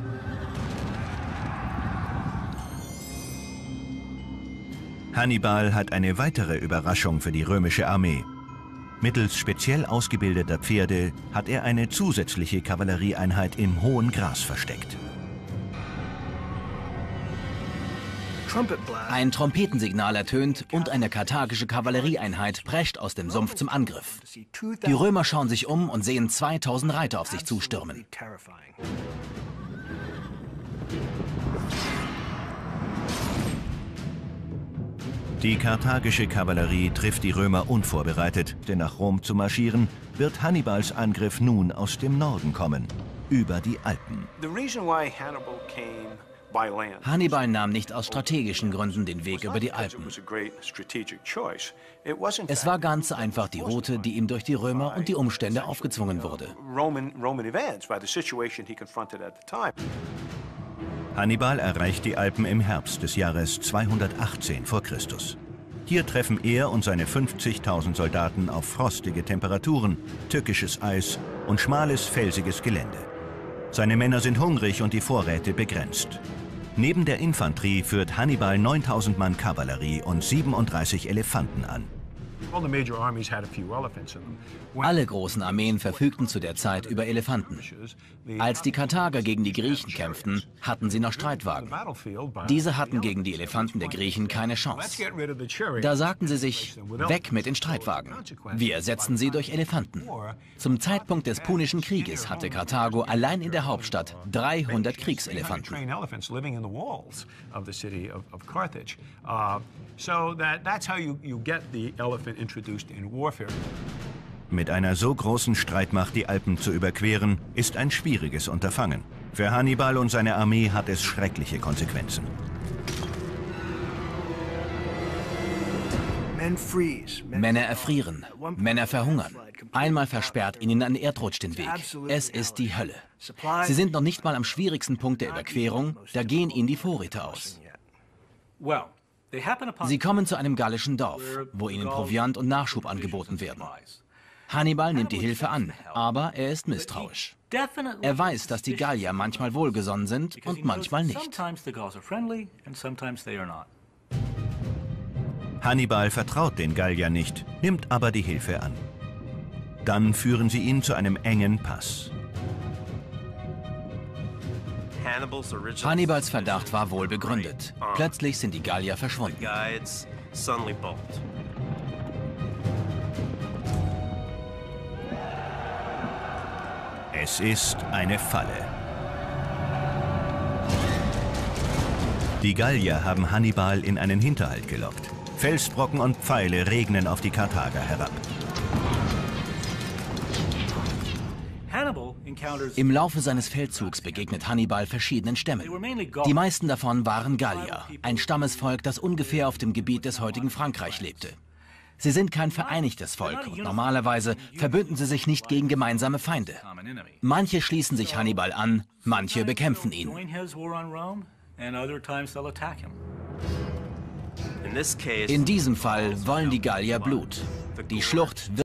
Hannibal hat eine weitere Überraschung für die römische Armee. Mittels speziell ausgebildeter Pferde hat er eine zusätzliche Kavallerieeinheit im hohen Gras versteckt. Ein Trompetensignal ertönt und eine karthagische Kavallerieeinheit prescht aus dem Sumpf zum Angriff. Die Römer schauen sich um und sehen zweitausend Reiter auf sich zustürmen. Die karthagische Kavallerie trifft die Römer unvorbereitet, denn nach Rom zu marschieren, wird Hannibals Angriff nun aus dem Norden kommen, über die Alpen. Hannibal nahm nicht aus strategischen Gründen den Weg über die Alpen. Es war ganz einfach die Route, die ihm durch die Römer und die Umstände aufgezwungen wurde. Hannibal erreicht die Alpen im Herbst des Jahres zweihundertachtzehn vor Christus. Hier treffen er und seine fünfzigtausend Soldaten auf frostige Temperaturen, tückisches Eis und schmales, felsiges Gelände. Seine Männer sind hungrig und die Vorräte begrenzt. Neben der Infanterie führt Hannibal neuntausend Mann Kavallerie und siebenunddreißig Elefanten an. Alle großen Armeen verfügten zu der Zeit über Elefanten. Als die Karthager gegen die Griechen kämpften, hatten sie noch Streitwagen. Diese hatten gegen die Elefanten der Griechen keine Chance. Da sagten sie sich, weg mit den Streitwagen. Wir ersetzen sie durch Elefanten. Zum Zeitpunkt des Punischen Krieges hatte Karthago allein in der Hauptstadt dreihundert Kriegselefanten. Mit einer so großen Streitmacht die Alpen zu überqueren, ist ein schwieriges Unterfangen. Für Hannibal und seine Armee hat es schreckliche Konsequenzen. Männer erfrieren, Männer verhungern. Einmal versperrt ihnen ein Erdrutsch den Weg. Es ist die Hölle. Sie sind noch nicht mal am schwierigsten Punkt der Überquerung, da gehen ihnen die Vorräte aus. Sie kommen zu einem gallischen Dorf, wo ihnen Proviant und Nachschub angeboten werden. Hannibal nimmt die Hilfe an, aber er ist misstrauisch. Er weiß, dass die Gallier manchmal wohlgesonnen sind und manchmal nicht. Hannibal vertraut den Galliern nicht, nimmt aber die Hilfe an. Dann führen sie ihn zu einem engen Pass. Hannibals Verdacht war wohl begründet. Plötzlich sind die Gallier verschwunden. Es ist eine Falle. Die Gallier haben Hannibal in einen Hinterhalt gelockt. Felsbrocken und Pfeile regnen auf die Karthager herab. Im Laufe seines Feldzugs begegnet Hannibal verschiedenen Stämmen. Die meisten davon waren Gallier, ein Stammesvolk, das ungefähr auf dem Gebiet des heutigen Frankreich lebte. Sie sind kein vereinigtes Volk und normalerweise verbünden sie sich nicht gegen gemeinsame Feinde. Manche schließen sich Hannibal an, manche bekämpfen ihn. In diesem Fall wollen die Gallier Blut. Die Schlucht wird